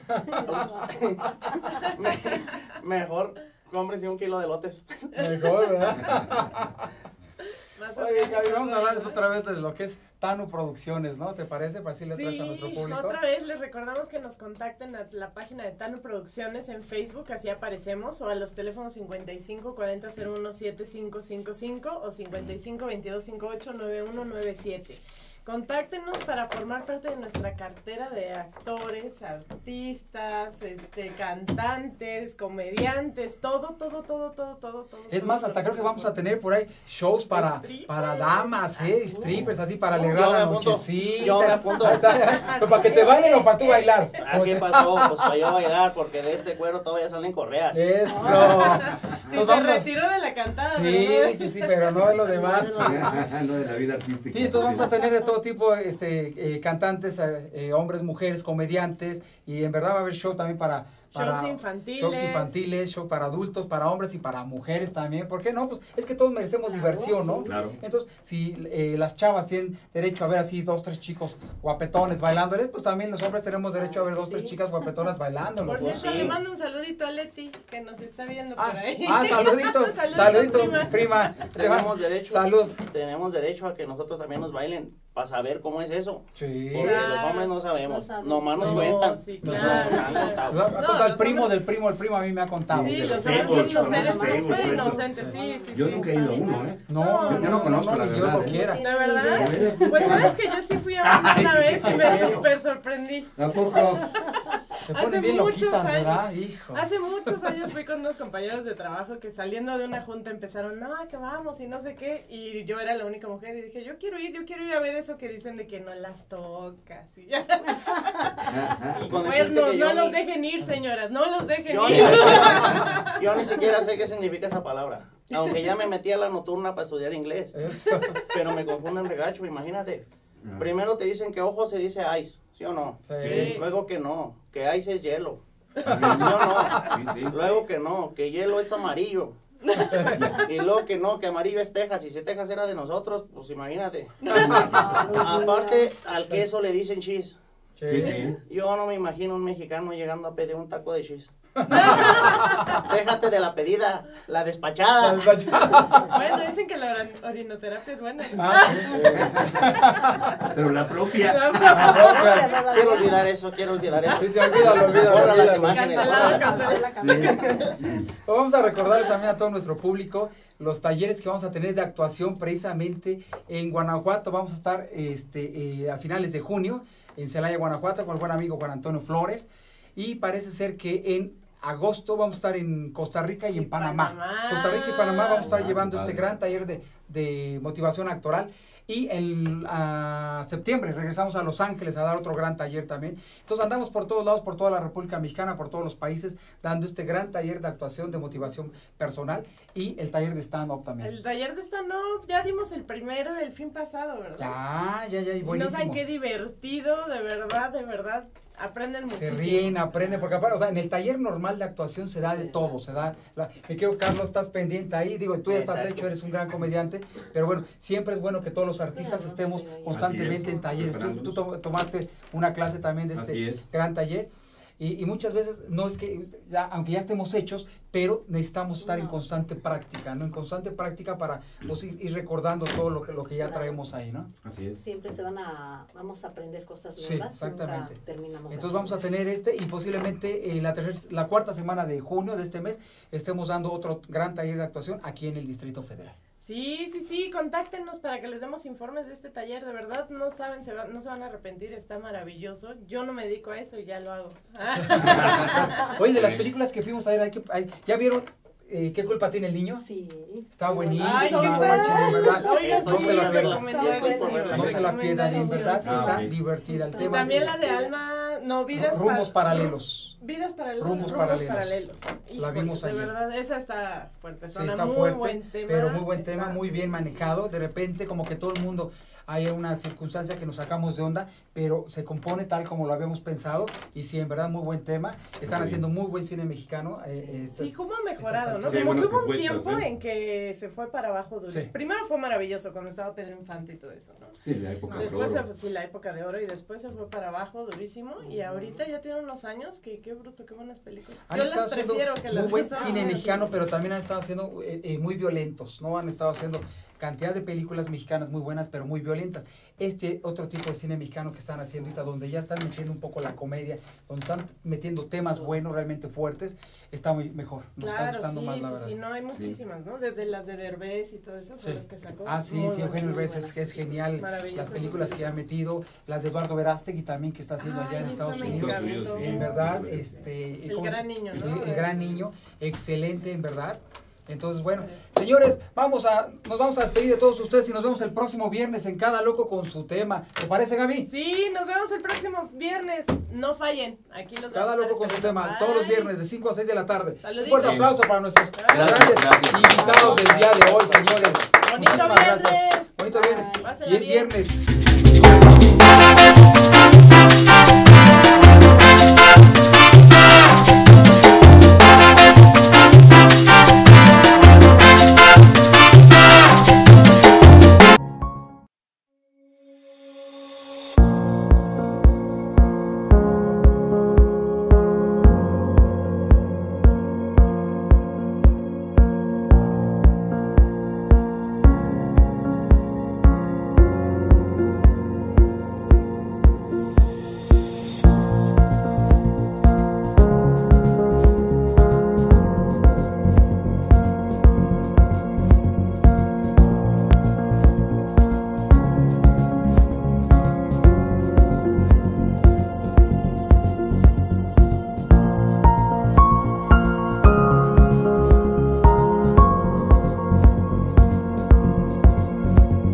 Speaker 9: Me- mejor cómprense un kilo de lotes.
Speaker 1: Mejor, ¿verdad?
Speaker 2: Más
Speaker 1: Oye,
Speaker 2: orgánico,
Speaker 1: Gaby, vamos a hablarles
Speaker 2: ¿no?
Speaker 1: otra vez de lo que es Tanu Producciones, ¿no? ¿Te parece? Para así le traes a nuestro
Speaker 2: Sí,
Speaker 1: público.
Speaker 2: otra vez les recordamos que nos contacten a la página de Tanu Producciones en Facebook, así aparecemos, o a los teléfonos cincuenta y cinco cuarenta cero uno siete cinco cinco cinco o cincuenta y cinco veintidós cincuenta y ocho noventa y uno noventa y siete. Contáctenos para formar parte de nuestra cartera de actores, artistas, este, cantantes, comediantes, todo, todo, todo, todo, todo, todo.
Speaker 1: Es
Speaker 2: todo,
Speaker 1: más,
Speaker 2: todo,
Speaker 1: hasta creo que
Speaker 2: todo,
Speaker 1: vamos a
Speaker 2: todo.
Speaker 1: tener por ahí shows para,
Speaker 2: Strippers.
Speaker 1: para damas, ¿eh? Strippers, así para
Speaker 9: Yo
Speaker 1: alegrar
Speaker 9: me
Speaker 1: la
Speaker 9: apunto.
Speaker 1: nochecita.
Speaker 9: Yo me apunto.
Speaker 1: Ahí está. Pero para que te bailen o para tú bailar.
Speaker 9: ¿A qué pasó? Pues para yo bailar, porque de este cuero todavía salen correas.
Speaker 1: Eso.
Speaker 2: Sí,
Speaker 1: nos
Speaker 2: se
Speaker 1: vamos a...
Speaker 2: retiró de la cantada.
Speaker 1: Sí,
Speaker 2: pero no de...
Speaker 1: sí, sí, pero no de lo demás.
Speaker 3: No de la vida artística.
Speaker 1: Sí, entonces vamos a tener de todo tipo este, eh, cantantes, eh, hombres, mujeres, comediantes, y en verdad va a haber show también para... Para
Speaker 2: shows infantiles.
Speaker 1: Shows infantiles, show para adultos, para hombres y para mujeres también. ¿Por qué no? Pues es que todos merecemos
Speaker 8: Claro,
Speaker 1: diversión, ¿no?
Speaker 8: sí.
Speaker 3: Claro.
Speaker 1: Entonces, si eh, las chavas tienen derecho a ver así dos, tres chicos guapetones bailándoles, pues también los hombres tenemos derecho a ver dos, tres chicas guapetonas bailándolos.
Speaker 2: Por
Speaker 1: ¿no?
Speaker 2: cierto,
Speaker 9: Sí.
Speaker 2: le mando un saludito a Leti, que nos está viendo
Speaker 1: Ah,
Speaker 2: por ahí.
Speaker 1: ah, saluditos,
Speaker 2: Saluditos,
Speaker 1: saluditos,
Speaker 2: prima.
Speaker 1: prima.
Speaker 9: Tenemos derecho,
Speaker 1: Salud.
Speaker 9: tenemos derecho a que nosotros también nos bailen para saber cómo es eso.
Speaker 1: Sí.
Speaker 9: Porque
Speaker 2: Claro.
Speaker 9: los hombres no sabemos,
Speaker 8: No sabemos.
Speaker 9: nomás nos
Speaker 2: No,
Speaker 9: cuentan.
Speaker 2: sí,
Speaker 1: Nos
Speaker 2: claro,
Speaker 1: han
Speaker 9: han
Speaker 2: claro.
Speaker 9: contado.
Speaker 1: Nos ha
Speaker 2: No,
Speaker 1: contado el
Speaker 2: los
Speaker 1: primo
Speaker 2: hombres-
Speaker 1: del primo, el primo a mí me ha contado.
Speaker 2: Sí,
Speaker 3: de
Speaker 2: los
Speaker 3: los
Speaker 2: hombres
Speaker 3: primos,
Speaker 2: son los
Speaker 3: famosos
Speaker 2: seres
Speaker 3: primos,
Speaker 2: súper
Speaker 3: por eso.
Speaker 2: inocentes, sí, sí,
Speaker 3: Yo
Speaker 2: sí.
Speaker 3: nunca he ido a uno, ¿eh?
Speaker 1: No,
Speaker 2: No,
Speaker 1: yo
Speaker 3: yo no conozco, la
Speaker 1: ni
Speaker 3: verdad,
Speaker 1: Dios lo
Speaker 3: ¿eh?
Speaker 1: quiera.
Speaker 2: ¿De verdad?
Speaker 3: ¿De
Speaker 2: Pues sabes que yo sí fui a una, una vez y me súper sorprendí.
Speaker 3: ¿A poco?
Speaker 1: Se
Speaker 2: Hace
Speaker 1: ponen bien
Speaker 2: muchos
Speaker 1: loquitas,
Speaker 2: años.
Speaker 1: ¿verdad? Hijo.
Speaker 2: Hace muchos años fui con unos compañeros de trabajo que saliendo de una junta empezaron, no, que vamos y no sé qué, y yo era la única mujer y dije, yo quiero ir, yo quiero ir a ver eso que dicen de que no las tocas y ya.
Speaker 9: Y con decirte
Speaker 2: Bueno,
Speaker 9: que
Speaker 2: no
Speaker 9: yo
Speaker 2: los
Speaker 9: ni-
Speaker 2: dejen ir, señoras, no los dejen
Speaker 9: Yo ni,
Speaker 2: ir.
Speaker 9: siquiera, yo ni siquiera sé qué significa esa palabra. Aunque ya me metí a la nocturna para estudiar inglés.
Speaker 1: Eso.
Speaker 9: Pero me confunden regacho, imagínate. Primero te dicen que ojo se dice ice, ¿sí o no?
Speaker 1: Sí.
Speaker 9: Luego que no, que ice es hielo. ¿Sí
Speaker 3: También.
Speaker 9: o no?
Speaker 3: Sí, sí.
Speaker 9: Luego que no, que hielo es amarillo. Y luego que no, que amarillo es Texas. Y si Texas era de nosotros, pues imagínate. Aparte, al queso le dicen cheese.
Speaker 3: Sí, sí.
Speaker 9: Yo no me imagino un mexicano llegando a pedir un taco de cheese. Déjate de la pedida, la despachada.
Speaker 2: Bueno, dicen que la orin- orinoterapia es buena.
Speaker 1: Ah,
Speaker 3: Pero la propia.
Speaker 2: La-
Speaker 1: sí.
Speaker 9: Quiero olvidar eso, quiero olvidar eso.
Speaker 1: Sí, sí, olvídalo, olvídalo,
Speaker 9: Borra las
Speaker 1: olvídalo.
Speaker 9: imágenes.
Speaker 2: Cancelado,
Speaker 9: bórralas.
Speaker 2: cancelado.
Speaker 1: Pues vamos a recordarles también a todo nuestro público los talleres que vamos a tener de actuación precisamente en Guanajuato. Vamos a estar este, eh, a finales de junio en Celaya, Guanajuato, con el buen amigo Juan Antonio Flores. Y parece ser que en agosto vamos a estar en Costa Rica y en
Speaker 2: Y
Speaker 1: Panamá.
Speaker 2: Panamá.
Speaker 1: Costa Rica y Panamá vamos a estar
Speaker 3: Ah,
Speaker 1: llevando
Speaker 3: padre.
Speaker 1: este gran taller de, de motivación actoral. Y en ah, septiembre regresamos a Los Ángeles a dar otro gran taller también. Entonces andamos por todos lados, por toda la República Mexicana, por todos los países, dando este gran taller de actuación, de motivación personal y el taller de stand-up también.
Speaker 2: El taller de stand-up, ya dimos el primero el fin pasado, ¿verdad?
Speaker 1: Ya, ya, ya, y
Speaker 2: Y no saben
Speaker 1: buenísimo.
Speaker 2: qué divertido, de verdad, de verdad. Aprenden
Speaker 1: Se
Speaker 2: muchísimo.
Speaker 1: ríen, aprenden, porque aparte, o sea, en el taller normal de actuación se da de todo, se da, la, me quiero Carlos, estás pendiente ahí, digo, tú ya estás
Speaker 9: Exacto.
Speaker 1: hecho, eres un gran comediante, pero bueno, siempre es bueno que todos los artistas
Speaker 8: Claro,
Speaker 1: estemos
Speaker 8: sí, ahí.
Speaker 1: constantemente
Speaker 3: Así es,
Speaker 1: en talleres. Tú,
Speaker 3: preparándonos.
Speaker 1: tú to- tomaste una clase también de
Speaker 3: Así
Speaker 1: este
Speaker 3: es.
Speaker 1: gran taller. Y, y muchas veces no es que, ya, aunque ya estemos hechos, pero necesitamos estar en
Speaker 8: No.
Speaker 1: constante práctica, ¿no? En constante práctica para pues, ir, ir recordando todo lo que, lo que ya
Speaker 8: Claro.
Speaker 1: traemos ahí, ¿no?
Speaker 3: Así es.
Speaker 8: Siempre se van a, vamos a aprender cosas
Speaker 1: Sí,
Speaker 8: nuevas.
Speaker 1: exactamente.
Speaker 8: Nunca terminamos.
Speaker 1: Entonces
Speaker 8: de
Speaker 1: vamos a
Speaker 8: aprender.
Speaker 1: tener este y posiblemente en la, tercer- la cuarta semana de junio de este mes estemos dando otro gran taller de actuación aquí en el Distrito Federal.
Speaker 2: Sí, sí, sí, contáctenos para que les demos informes de este taller, de verdad, no saben, se va- no se van a arrepentir, está maravilloso. Yo no me dedico a eso y ya lo hago.
Speaker 1: Oye, de las películas que fuimos a ver, hay que, hay- ¿ya vieron eh, qué culpa tiene el niño?
Speaker 8: Sí.
Speaker 1: Está buenísima,
Speaker 2: Ay, qué
Speaker 1: manchen,
Speaker 2: padre.
Speaker 1: en verdad.
Speaker 2: Oiga,
Speaker 1: No
Speaker 2: sí,
Speaker 1: se la pierdan.
Speaker 2: recomendadísimo,
Speaker 1: No se la pierdan, en verdad,
Speaker 3: Ah,
Speaker 1: está
Speaker 3: ok.
Speaker 1: divertida el
Speaker 2: Y
Speaker 1: tema.
Speaker 2: también
Speaker 1: es-
Speaker 2: la de Alma, no, vidas
Speaker 1: Rumbos
Speaker 2: pa-
Speaker 1: paralelos.
Speaker 2: Vidas paralelos.
Speaker 1: Rumbos paralelos. La
Speaker 2: Híjole,
Speaker 1: vimos
Speaker 2: de
Speaker 1: ayer.
Speaker 2: verdad, esa está fuerte,
Speaker 1: Sí,
Speaker 2: suena
Speaker 1: está
Speaker 2: muy
Speaker 1: fuerte,
Speaker 2: buen tema.
Speaker 1: pero muy buen tema,
Speaker 2: está-
Speaker 1: muy bien manejado. De repente, como que todo el mundo, hay una circunstancia que nos sacamos de onda, pero se compone tal como lo habíamos pensado. Y sí, en verdad, muy buen tema. Están
Speaker 3: Muy
Speaker 1: haciendo muy buen cine mexicano. eh, estas-
Speaker 2: Sí, cómo ha mejorado, ¿no?
Speaker 1: Sí,
Speaker 2: Como
Speaker 3: buenas
Speaker 2: que hubo un
Speaker 3: propuestas,
Speaker 2: tiempo
Speaker 3: ¿eh?
Speaker 2: en que se fue para abajo durísimo.
Speaker 1: Sí.
Speaker 2: Primero fue maravilloso cuando estaba Pedro Infante y todo eso, ¿no?
Speaker 3: Sí, la época de
Speaker 2: Después, se,
Speaker 3: oro.
Speaker 2: sí, la época de oro, y después se fue para abajo durísimo, y ahorita ya tiene unos años que qué bruto, qué buenas películas.
Speaker 1: Han
Speaker 2: Yo
Speaker 1: estado
Speaker 2: las
Speaker 1: haciendo
Speaker 2: prefiero que
Speaker 1: muy
Speaker 2: las
Speaker 1: buen
Speaker 2: que estaban
Speaker 1: cine
Speaker 2: ahora.
Speaker 1: mexicano, pero también han estado haciendo eh, eh, muy violentos, ¿no? Han estado haciendo cantidad de películas mexicanas muy buenas, pero muy violentas. Este otro tipo de cine mexicano que están haciendo ahorita, donde ya están metiendo un poco la comedia, donde están metiendo temas buenos, realmente fuertes, está muy mejor. Nos está
Speaker 2: Claro,
Speaker 1: gustando
Speaker 2: sí,
Speaker 1: más, la
Speaker 2: sí,
Speaker 1: verdad.
Speaker 2: sí, no, hay muchísimas, ¿no? Desde las de Derbez y todo eso, son
Speaker 1: Sí.
Speaker 2: las que sacó.
Speaker 1: Ah, sí,
Speaker 2: Muy
Speaker 1: sí, Eugenio
Speaker 2: buenas,
Speaker 1: Derbez
Speaker 2: muy
Speaker 1: es, es genial.
Speaker 2: Maravillosas
Speaker 1: Las películas
Speaker 2: sus
Speaker 1: que ha metido, las de Eduardo Verástegui también que está haciendo allá en
Speaker 2: Ay,
Speaker 1: Estados
Speaker 2: esa me
Speaker 1: Unidos.
Speaker 2: encantó.
Speaker 1: En verdad, este...
Speaker 2: El
Speaker 1: ¿cómo se-
Speaker 2: gran niño,
Speaker 1: el,
Speaker 2: ¿no?
Speaker 1: el gran niño, excelente, en verdad. Entonces, bueno, señores, vamos a, nos vamos a despedir de todos ustedes y nos vemos el próximo viernes en Cada Loco con su tema. ¿Te parece, Gaby?
Speaker 2: Sí, nos vemos el próximo viernes. No fallen. Aquí los
Speaker 1: Cada Loco con su tema,
Speaker 2: Bye.
Speaker 1: todos los viernes de cinco a seis de la tarde.
Speaker 2: Saluditos.
Speaker 1: Un fuerte aplauso para nuestros
Speaker 3: Gracias,
Speaker 1: grandes
Speaker 3: gracias.
Speaker 1: invitados del día de hoy, señores.
Speaker 2: Bonito
Speaker 1: Muchísimas
Speaker 2: viernes.
Speaker 1: gracias. Bonito viernes.
Speaker 2: Pásela
Speaker 1: Y es
Speaker 2: bien.
Speaker 1: viernes.